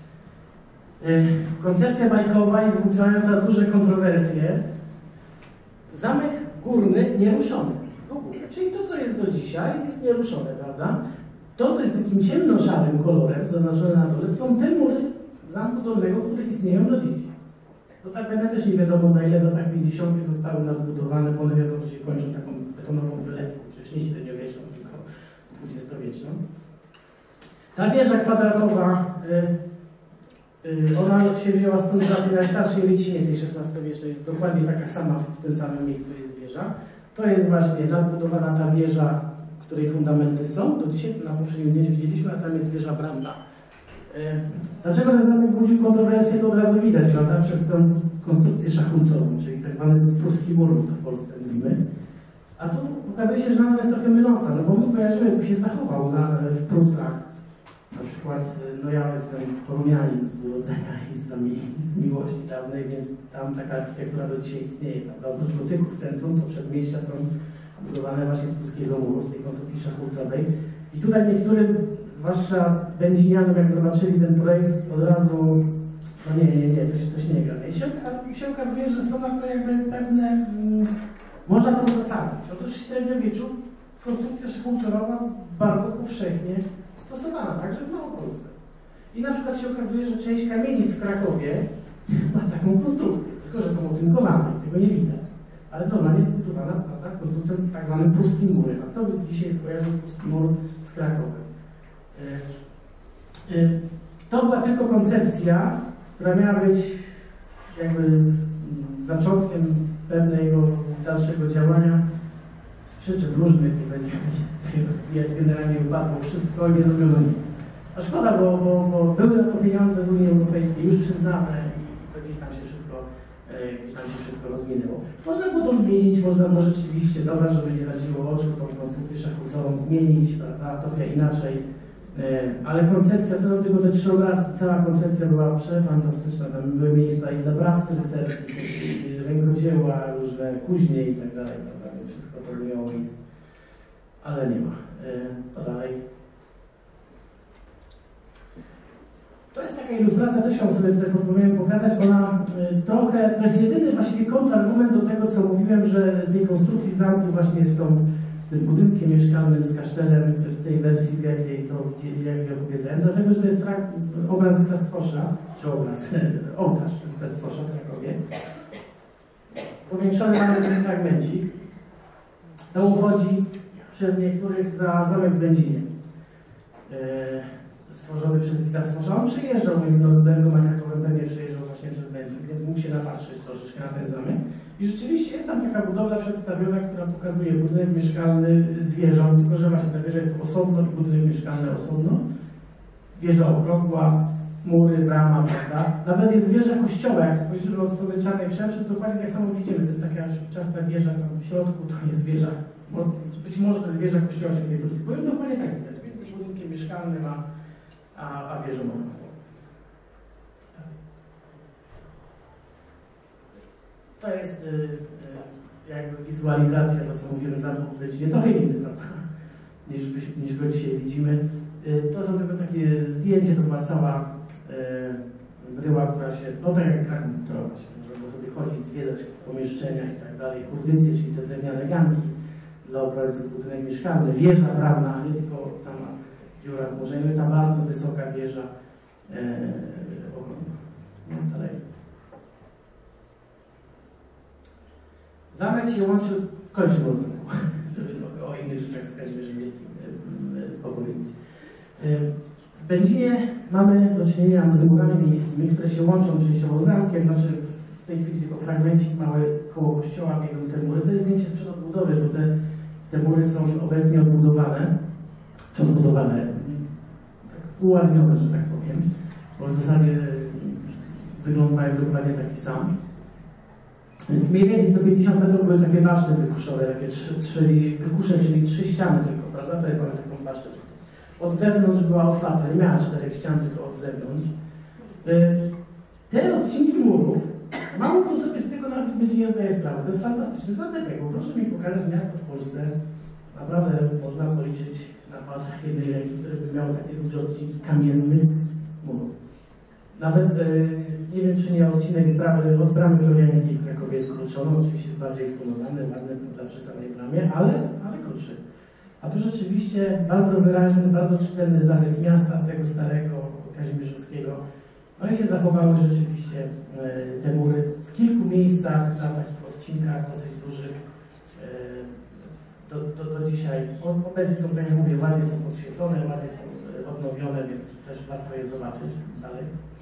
Koncepcja bajkowa i wzbudzająca duże kontrowersje. Zamek górny nieruszony w ogóle. Czyli to, co jest do dzisiaj, jest nieruszone, prawda? To, co jest takim ciemnoszarym kolorem, zaznaczone na dole, są te mury zamku dolnego, które istnieją do dziś. To tak będę też nie wiadomo, na ile w latach pięćdziesiątych zostały nadbudowane, bo one wiadomo, że się kończą taką betonową wylewką, przecież nie średniowieczną, tylko dwudziestowieczną. Ta wieża kwadratowa, y, y, ona się wzięła stąd za tej najstarszej rycinie, tej szesnastowiecznej, dokładnie taka sama w tym samym miejscu jest wieża. To jest właśnie nadbudowana ta wieża, której fundamenty są. Do dzisiaj na poprzednim zdjęciu widzieliśmy, a tam jest wieża bramna. Y, dlaczego ten zamek wzbudził kontrowersję, to od razu widać, prawda? Przez tę konstrukcję szachulcową, czyli tak zwany pruski mur, to w Polsce mówimy. A tu okazuje się, że nazwa jest trochę myląca, no bo my kojarzymy, bo się zachował na, w Prusach. Na przykład, no ja jestem Torumianin z urodzenia i z, z miłości dawnej, więc tam taka architektura do dzisiaj istnieje, prawda? Oprócz gotyków w centrum, to przedmieścia są budowane właśnie z pruskiego muru, z tej konstrukcji szachulcowej. I tutaj niektórym, zwłaszcza będzinianom, jak zobaczyli ten projekt, od razu, no nie, nie, nie, coś, coś nie gra. I się, się okazuje, że są na to jakby pewne, mm, można to uzasadnić. Otóż w średniowieczu konstrukcja szachulcowa była bardzo powszechnie stosowana, także w Małopolsce. I na przykład się okazuje, że część kamienic w Krakowie ma taką konstrukcję, tylko że są otynkowane, tego nie widać. Ale normalnie jest budowana, prawda, konstrukcją tak zwanym pruskim murem. A kto by dzisiaj kojarzył pruski mur z Krakowem? Yy, yy, to była tylko koncepcja, która miała być jakby zaczątkiem pewnego dalszego działania. z przyczyn różnych, nie będziemy tutaj rozwijać generalnie upadło wszystko i nie zrobiono nic. A szkoda, bo, bo, bo były na to pieniądze z Unii Europejskiej już przyznane i to gdzieś tam się wszystko, e, gdzieś tam się wszystko rozwinęło. Można było to zmienić, można było rzeczywiście, dobra, żeby nie raziło oczu, tą konstrukcję szachowcową zmienić, prawda, trochę inaczej. Ale koncepcja, to tylko te trzy obrazki, cała koncepcja była przefantastyczna. Tam były miejsca i dla brazcy rycerskich, i rękodzieła, różne kuźnie i tak dalej, prawda? Więc wszystko to miało miejsce. Ale nie ma. To dalej. To jest taka ilustracja, też ją sobie tutaj pozwoliłem pokazać. Ona trochę, to jest jedyny właściwie kontrargument do tego, co mówiłem, że tej konstrukcji zamku właśnie jest tą z tym budynkiem mieszkalnym, z kasztelem w tej wersji, w jakiej to jak ja opowiadałem, dlatego, że to jest obraz Westfosza, czy obraz, ołtarz Westfosza w Krakowie. Powiększony mamy ten fragmencik. To uchodzi przez niektórych za zamek w Będzinie. E, stworzony przez Wita Stworza. On przyjeżdżał między Nordbergą a Krakowem, pewnie przyjeżdżał właśnie przez Będzin, więc mógł się napatrzeć troszeczkę na ten zamek. I rzeczywiście jest tam taka budowla przedstawiona, która pokazuje budynek mieszkalny z wieżą, tylko że właśnie ta wieża jest osobno i budynek mieszkalny osobno. Wieża okrągła, mury, brama, prawda? Nawet jest wieża kościoła, jak spojrzymy od strony Czarnej Przemszy, to dokładnie tak samo widzimy, ten taka szpiczasta wieża tam w środku, to jest wieża, być może to jest wieża kościoła Świętej Trójcy. Powiem dokładnie tak widać, między budynkiem mieszkalnym a, a, a wieżą okrągłą. To jest y, y, jakby wizualizacja, to co mówiłem, zamku w Będzinie, trochę inny, prawda, niż, niż go dzisiaj widzimy. Y, to są tylko takie zdjęcie, to była cała y, bryła, która się, no tak jak Kraków budowa się, można było sobie chodzić, zwiedzać pomieszczenia i tak dalej, kurdycje, czyli te drewniane ganki dla obrońców, budynek mieszkalny, wieża bramna, a nie tylko sama dziura w morzu, no i ta bardzo wysoka wieża y, okrągła. No, dalej. Zamek się łączy, kończy rozum, żeby trochę o innych rzeczach z Kazimierzem Wielkim opowiedzieć. W Będzinie mamy do czynienia z murami miejskimi, które się łączą częściowo z zamkiem, znaczy w tej chwili tylko fragmencik mały koło kościoła biegną te mury. To jest zdjęcie sprzed odbudowy, bo te, te mury są obecnie odbudowane, czy odbudowane, tak uładnione, że tak powiem, bo w zasadzie wygląd mają dokładnie taki sam. Więc mniej więcej co pięćdziesiąt metrów były takie baszty wykuszowe, takie trzy, trzy wykusze, czyli trzy ściany tylko, prawda? To jest mamy taką basztę. Od wewnątrz była otwarta, nie miała czterech ścian, tylko od zewnątrz. Te odcinki murów, mało kto sobie z tego nawet będzie nie zdaje sprawy. To jest fantastyczny zabytek, bo proszę mi pokazać miasto w Polsce, naprawdę można policzyć na palcach jednej ręki, które by miało takie długie odcinki kamiennych murów. Nawet nie wiem, czy nie odcinek bramy, od bramy floriańskiej w Krakowie jest krótszy, on oczywiście bardziej eksponowany, ładny przy samej bramie, ale, ale krótszy. A tu rzeczywiście bardzo wyraźny, bardzo czytelny zarys miasta tego starego, kazimierzowskiego. No i się zachowały rzeczywiście te mury w kilku miejscach na takich odcinkach dosyć dużych. Do, do, do dzisiaj obecnie są, tak jak mówię, ładnie są podświetlone, ładnie są odnowione, więc też warto je zobaczyć dalej.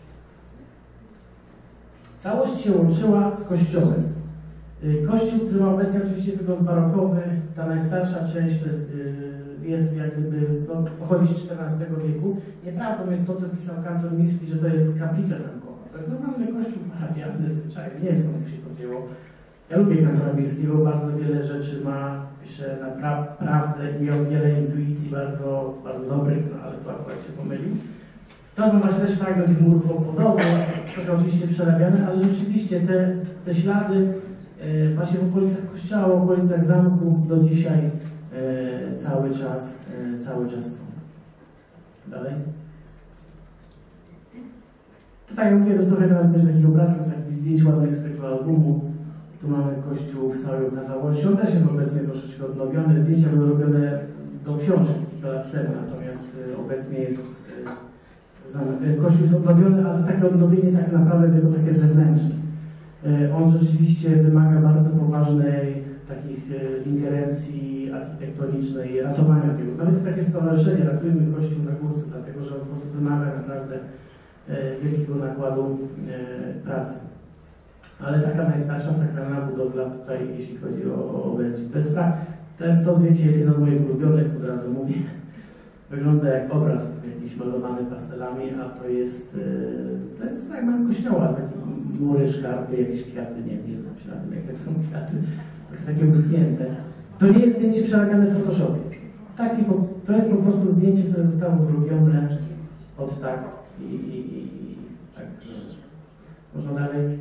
Całość się łączyła z kościołem. Kościół, który ma obecnie oczywiście wygląd barokowy, ta najstarsza część to jest, jest jak gdyby, no, pochodzi z czternastego wieku. Nieprawdą jest to, co pisał kantor miejski, że to jest kaplica zamkowa. To jest normalny kościół parafialny, zwyczajny, nie wiem skąd mu się to wzięło. Ja lubię kantora miejskiego, bardzo wiele rzeczy ma, pisze na pra prawdę i miał wiele intuicji bardzo, bardzo dobrych, no ale tu akurat się pomylił. To są właśnie też fragment tych murów obwodowych, trochę oczywiście przerabiane, ale rzeczywiście te, te ślady e, właśnie w okolicach kościoła, w okolicach zamku do dzisiaj e, cały czas, e, cały czas są. Dalej. To tak jak mówię, to sobie teraz będzie takich obrazków, takich zdjęć ładnych z tego albumu. Tu mamy kościół w całej okazałości. On też jest obecnie troszeczkę odnowiony. Zdjęcia były robione do książek kilka lat temu, natomiast e, obecnie jest e, kościół jest odnowiony, ale takie odnowienie tak naprawdę tylko takie zewnętrzne. E, on rzeczywiście wymaga bardzo poważnej takich e, ingerencji architektonicznej, ratowania tego. Nawet takie stowarzyszenie Ratujmy Kościół na Górce, dlatego że on po prostu wymaga naprawdę e, wielkiego nakładu e, pracy. Ale taka najstarsza sakralna budowla tutaj, jeśli chodzi o, o Będzin. To jest Ten, to zdjęcie jest jedno z moich ulubionych, od razu mówię. Wygląda jak obraz jakiś malowany pastelami, a to jest, yy, to jest fragment kościoła, takie mury, szkarpy, jakieś kwiaty, nie wiem, nie znam się na tym, jakie są kwiaty, trochę takie uschnięte. To nie jest zdjęcie przerobione w Photoshopie. Taki, to jest po prostu zdjęcie, które zostało zrobione od tak i, i, i tak. Można dalej.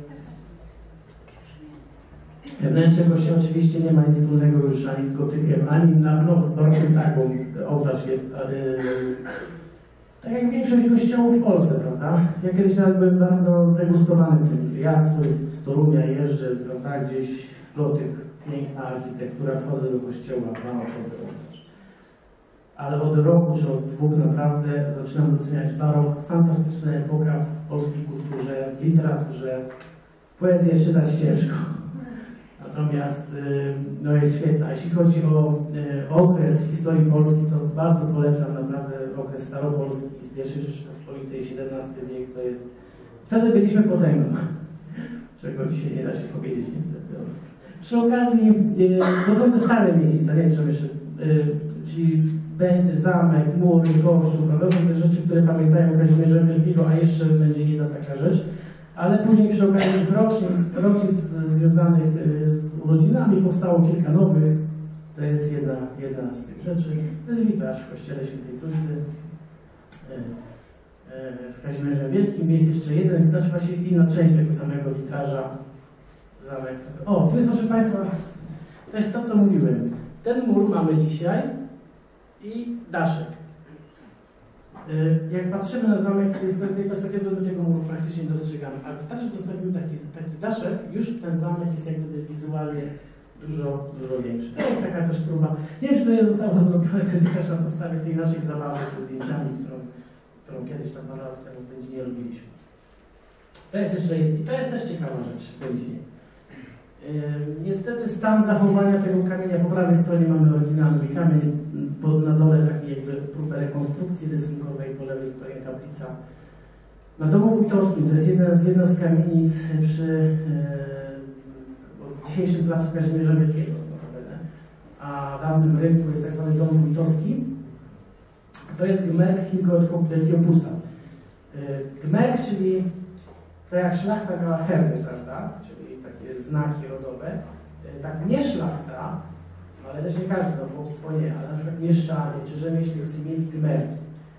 Wnętrze kościoła oczywiście nie ma nic wspólnego już ani z gotykiem, ani na, no, z barokiem, tak, bo ołtarz jest yy, tak jak większość kościołów w Polsce, prawda? Ja kiedyś nawet byłem bardzo zdegustowany tym. Ja, który z Torunia jeżdżę, prawda, gdzieś gotyk, piękna architektura, wchodzę do kościoła, mam ołtarz. Ale od roku czy od dwóch naprawdę zaczynam doceniać barok, fantastyczna epoka w polskiej kulturze, w literaturze. Poezję czytać ciężko. Natomiast no, jest świetna. Jeśli chodzi o y, okres w historii Polski, to bardzo polecam naprawdę okres staropolski z pierwszej Rzeczypospolitej, siedemnasty wiek. To jest... Wtedy byliśmy potęgą, czego dzisiaj nie da się powiedzieć niestety. Przy okazji, y, no to te stare miejsca, nie wiem, jeszcze, y, czyli zamek, mury, kościół, prawda? Są te rzeczy, które pamiętają o Kazimierza Wielkiego, a jeszcze będzie jedna taka rzecz. Ale później przy okazji rocznic, rocznic związanych z urodzinami powstało kilka nowych. To jest jedna, jedna z tych rzeczy. To jest witraż w kościele Świętej Trójcy z Kazimierzem Wielkim. Jest jeszcze jeden, znaczy właśnie inna część tego samego witraża. Zamek. O, tu jest, proszę Państwa, to jest to, co mówiłem. Ten mur mamy dzisiaj i daszek. Jak patrzymy na zamek z tej perspektywy, do tego muru praktycznie nie dostrzegamy, a wystarczy, że dostawimy taki, taki daszek, już ten zamek jest jak gdyby wizualnie dużo, dużo większy. To jest taka też próba. Nie wiem, czy to nie zostało zrobione też na podstawie tej naszej zabawy ze zdjęciami, którą, którą kiedyś tam parę lat temu w Będzinie robiliśmy. To jest jeszcze, to jest też ciekawa rzecz w Będzinie. Yy, niestety stan zachowania tego kamienia, po prawej stronie mamy oryginalny kamień, na dole taki jakby próbę rekonstrukcji rysunkowej, po lewej stronie tablica. Na Domu Wójtowskim, to jest jedna, jedna z kamienic przy yy, dzisiejszym placu Kazimierza Wielkiego, a dawnym rynku jest tak zwany Dom Wójtowski. To jest gmerk Hilko-Etiopusa. Yy, gmerk, czyli to jak szlachta miała herby, prawda? Czyli takie znaki rodowe. Yy, tak nie szlachta, ale też nie każdy, no chłopstwo nie, ale na przykład mieszczanie czy rzemieślnicy mieli gmerki.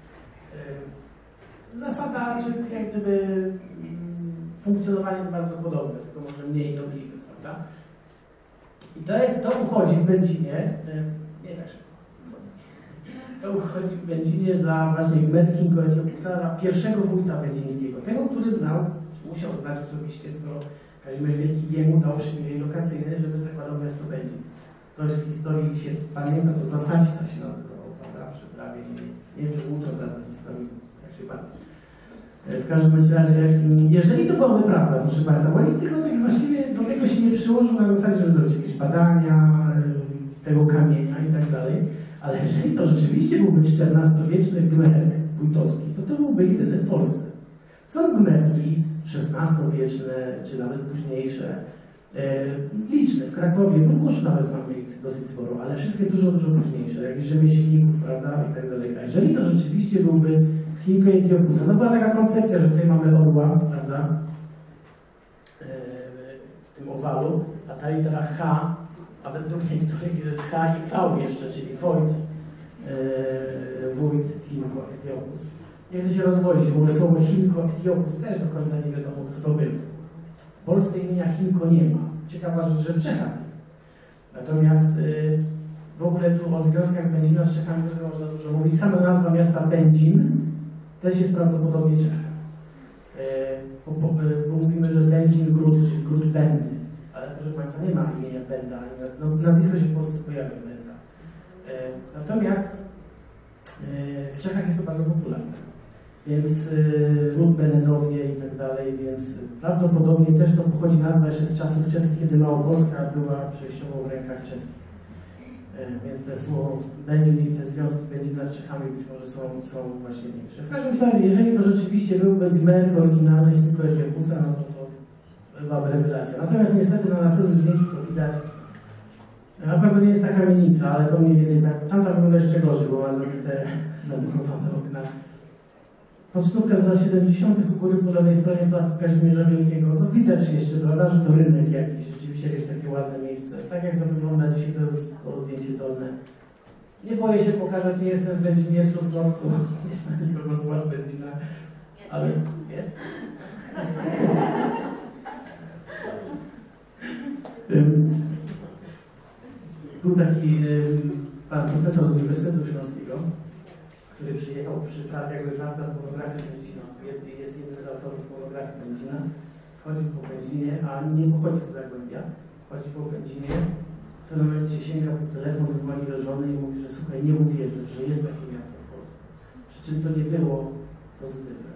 Zasada, czy jak gdyby funkcjonowanie jest bardzo podobne, tylko może mniej nobliwe, prawda? I to jest, to uchodzi w Będzinie, nie tak szybko, to uchodzi w Będzinie za właśnie gmerk Hilko-Etiopusa, za pierwszego wójta będzińskiego, tego, który znał, musiał znać osobiście, skoro Kazimierz Wielki jemu dał przywilej lokacyjny, żeby zakładał miasto Będzin. To z historii się pamięta, to Zasaćca się nazywało, prawda, przy prawie niemieckim. Nie wiem, czy uczą teraz na historii, tak się pamięta. W każdym razie, jeżeli to byłaby prawda, proszę Państwa, bo nikt tego tak właściwie do tego się nie przyłożył na zasadzie, żeby zrobić jakieś badania tego kamienia i tak dalej, ale jeżeli to rzeczywiście byłby czternastowieczny gmerk wójtowski, to to byłby jedyny w Polsce. Są gmerki szesnastowieczne, czy nawet późniejsze, liczne. W Krakowie, w Łukuszu nawet mamy ich dosyć sporo, ale wszystkie dużo, dużo późniejsze, jak rzemieślników, prawda, i tak dalej. A jeżeli to rzeczywiście byłby Hilko-Etiopusa, no była taka koncepcja, że tutaj mamy orła, prawda, w tym owalu, a ta litera H, a według niektórych jest H i V jeszcze, czyli Wojt, wójt Hilko-Etiopus. Nie chcę się rozwodzić, w ogóle słowo Hilko-Etiopus też do końca nie wiadomo, kto to był. W Polsce imienia Hilko nie ma. Ciekawa rzecz, że w Czechach jest. Natomiast yy, w ogóle tu o związkach Będzina z Czechami też można dużo mówić. Sama nazwa miasta Będzin też jest prawdopodobnie czeska. Yy, bo, bo, bo mówimy, że Będzin Gród, czyli Gród Będy. Ale proszę Państwa, nie ma imienia Benda. No, nazwisko się w Polsce pojawia, Benda. Yy, natomiast yy, w Czechach jest to bardzo popularne. Więc y, lud Benenowie i tak dalej, więc prawdopodobnie też to pochodzi nazwa jeszcze z czasów czeskich, kiedy Małopolska była przejściowo w rękach czeskich. Y, więc te słowo Będzin i te związki Będzina z Czechami być może są, są właśnie większe. W każdym razie, jeżeli to rzeczywiście byłby gmerk oryginalny Hilko-Etiopusa, no to to byłaby rewelacja. Natomiast niestety na następnym zdjęciu to widać, Na pewno nie jest ta kamienica, ale to mniej więcej tak. Tamta wygląda jeszcze gorzej, bo ma zabite, zamurowane okna. Pocztówka z lat siedemdziesiątych u góry po lewej stronie placu Kazimierza Wielkiego. No widać jeszcze, prawda, że to rynek jakiś, rzeczywiście jakieś takie ładne miejsce. Tak jak to wygląda dzisiaj, to jest to zdjęcie dolne. Nie boję się pokazać, nie jestem w Będzinie, w Sosnowcu, nikogo z was Będzina, ale jest. Był taki pan profesor z Uniwersytetu Śląskiego, który przyjechał przy jakby pracy nad monografią Będzina. Jest jednym z autorów monografii Będzina. Chodzi po Będzinie, a nie pochodzi z Zagłębia. Chodzi po Będzinie. W pewnym momencie sięga po telefon, dzwoni do żony i mówi, że słuchaj, nie uwierzysz, że jest takie miasto w Polsce. Przy czym to nie było pozytywne.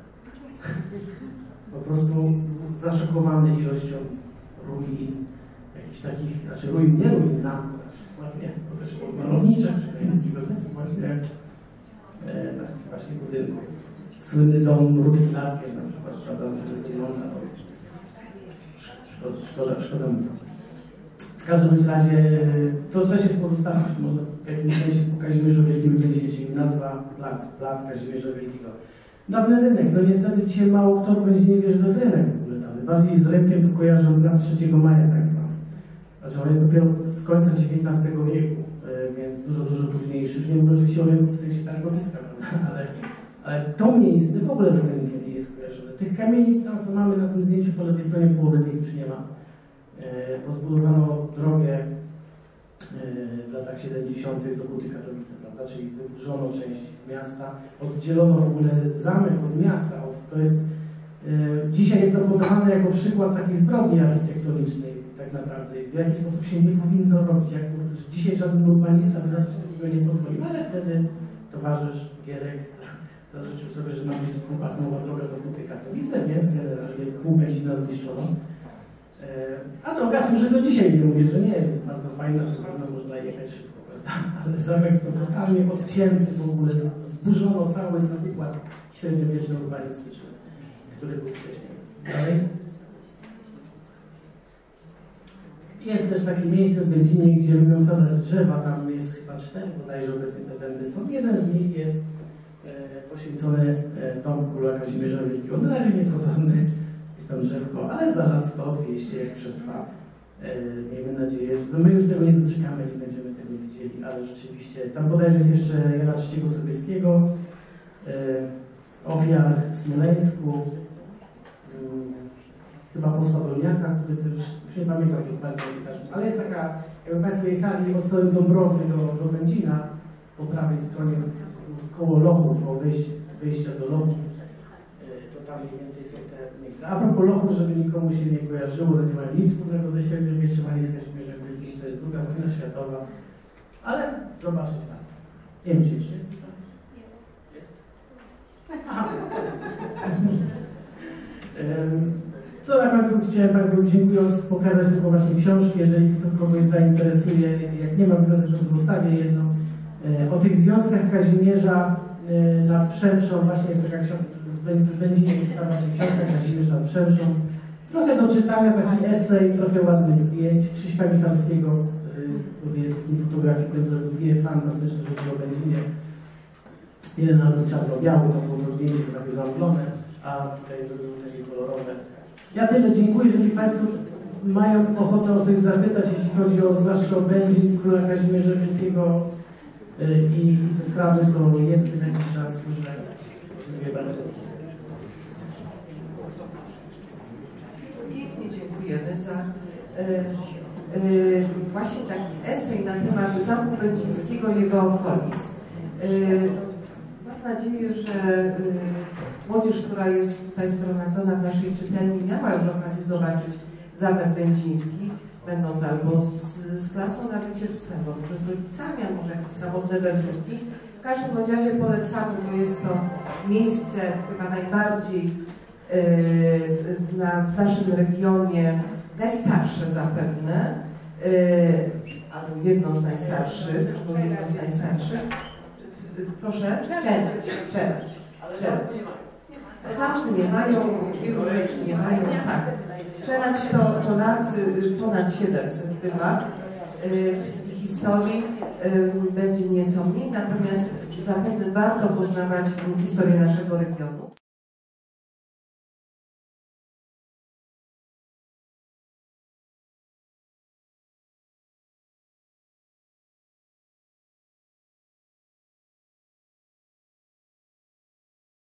Po prostu zaszokowany ilością ruin, jakichś takich, znaczy ruin, nie ruin zamku, właśnie, to też było malownicze, właśnie, e, tak, właśnie budynków. Słynny dom Rudki Laskier na przykład, prawda, że wygląda, to szkoda, szkoda, szkoda mi to. W każdym razie to też jest pozostałość, można w jakimś sensie po Kazimierzu Wielkim będzie, czyli nazwa plac, plac Kazimierza Wielkiego. Dawny rynek, no niestety dzisiaj mało kto w Będzinie wie, że to jest rynek w ogóle dawny. Bardziej z rynkiem to kojarzą plac trzeciego maja tak zwany. Znaczy on jest dopiero z końca dziewiętnastego wieku, więc dużo, dużo późniejszy. Już nie mówię oczywiście o rynku w sensie targowiska, prawda, ale, ale to miejsce w ogóle z rynkiem nie jest kojarzone. Tych kamienic tam, co mamy na tym zdjęciu po lewej stronie, połowy z nich już nie ma. Bo zbudowano drogę w latach siedemdziesiątych do Huty Katowice, prawda? Czyli wyburzono część miasta, oddzielono w ogóle zamek od miasta. To jest, dzisiaj jest to podawane jako przykład takiej zbrodni architektonicznej tak naprawdę. W jaki sposób się nie powinno robić. Jak, dzisiaj żaden urbanista by na tego nie pozwolił, ale wtedy towarzysz Gierek zażyczył sobie, że ma być dwupasmowa droga do Huty Katowice, więc generalnie pół Będzina zniszczono. A droga służy do dzisiaj, nie mówię, że nie jest bardzo fajna, że pewno można jechać szybko, prawda? Ale zamek jest totalnie odcięty w ogóle, zburzono cały ten układ średniowieczny urbanistyczny, który był wcześniej. Dalej. Jest też takie miejsce w Będzinie, gdzie lubią sadzać drzewa, tam jest chyba cztery bodajże obecnie te dęby są. Jeden z nich jest e, poświęcony e, dom króla Kazimierza Wielkiego. Na razie niepozorny tam drzewko, ale za lat sto dwieście jak przetrwa. E, miejmy nadzieję, że no my już tego nie doczekamy, nie będziemy tego widzieli, ale rzeczywiście tam bodajże jest jeszcze Jana trzeciego Sobieskiego, e, ofiar w Smoleńsku, um, chyba posła Dolniaka, który też, już nie pamiętam dokładnie, ale jest taka, jakby Państwo jechali od strony Dąbrowy do, do Będzina, po prawej stronie koło Lochu, koło wejścia, wyjścia do Lochów, to tam mniej więcej są te miejsca. A propos Lochów, żeby nikomu się nie kojarzyło, to nie ma nic wspólnego ze średniowieczem, ani z Kazimierzem Wielkim, to jest druga wojna światowa, ale zobaczyć warto. Nie wiem, czy jeszcze jest. Jest? Aha. To na końcu chciałem Państwu, dziękując, pokazać tylko właśnie książki, jeżeli kto kogoś zainteresuje. Jak nie ma wyglądu, to zostawię jedną. O tych związkach Kazimierza nad Przemszą, właśnie jest taka książka, z Będzina wystawa się książka Kazimierz nad Przemszą. Trochę do czytania, taki esej, trochę ładnych zdjęć. Krzyśka Michalskiego, który jest takim fotografikiem, zrobił dwie fantastyczne rzeczy o Będzinie. Jeden albo czarno-biały, to było to zdjęcie takie zamglone, a tutaj zrobił takie kolorowe. Ja tyle dziękuję, jeżeli Państwo mają ochotę o coś zapytać, jeśli chodzi o zwłaszcza o Będzin, króla Kazimierza Wielkiego i, i te sprawy, to jest na jakiś czas różnego. Dziękuję bardzo. Pięknie dziękujemy za e, e, właśnie taki esej na temat Zamku Będzińskiego i jego okolic. E, mam nadzieję, że e, młodzież, która jest tutaj zgromadzona w naszej czytelni, miała już okazję zobaczyć Zamek Będziński, będąc albo z, z klasą na wycieczce, albo może z rodzicami, a może jakieś samotne wędrówki. W każdym razie polecamy, bo jest to miejsce chyba najbardziej yy, na, w naszym regionie, najstarsze zapewne, yy, albo jedno z najstarszych, albo jedno z najstarszych. Proszę, Czerać, Czerać, Czerać. Zamku nie mają, wielu rzeczy nie mają, tak. Czerać to, to lat ponad siedemset chyba. historii będzie nieco mniej, natomiast zapewne warto poznawać historię naszego regionu.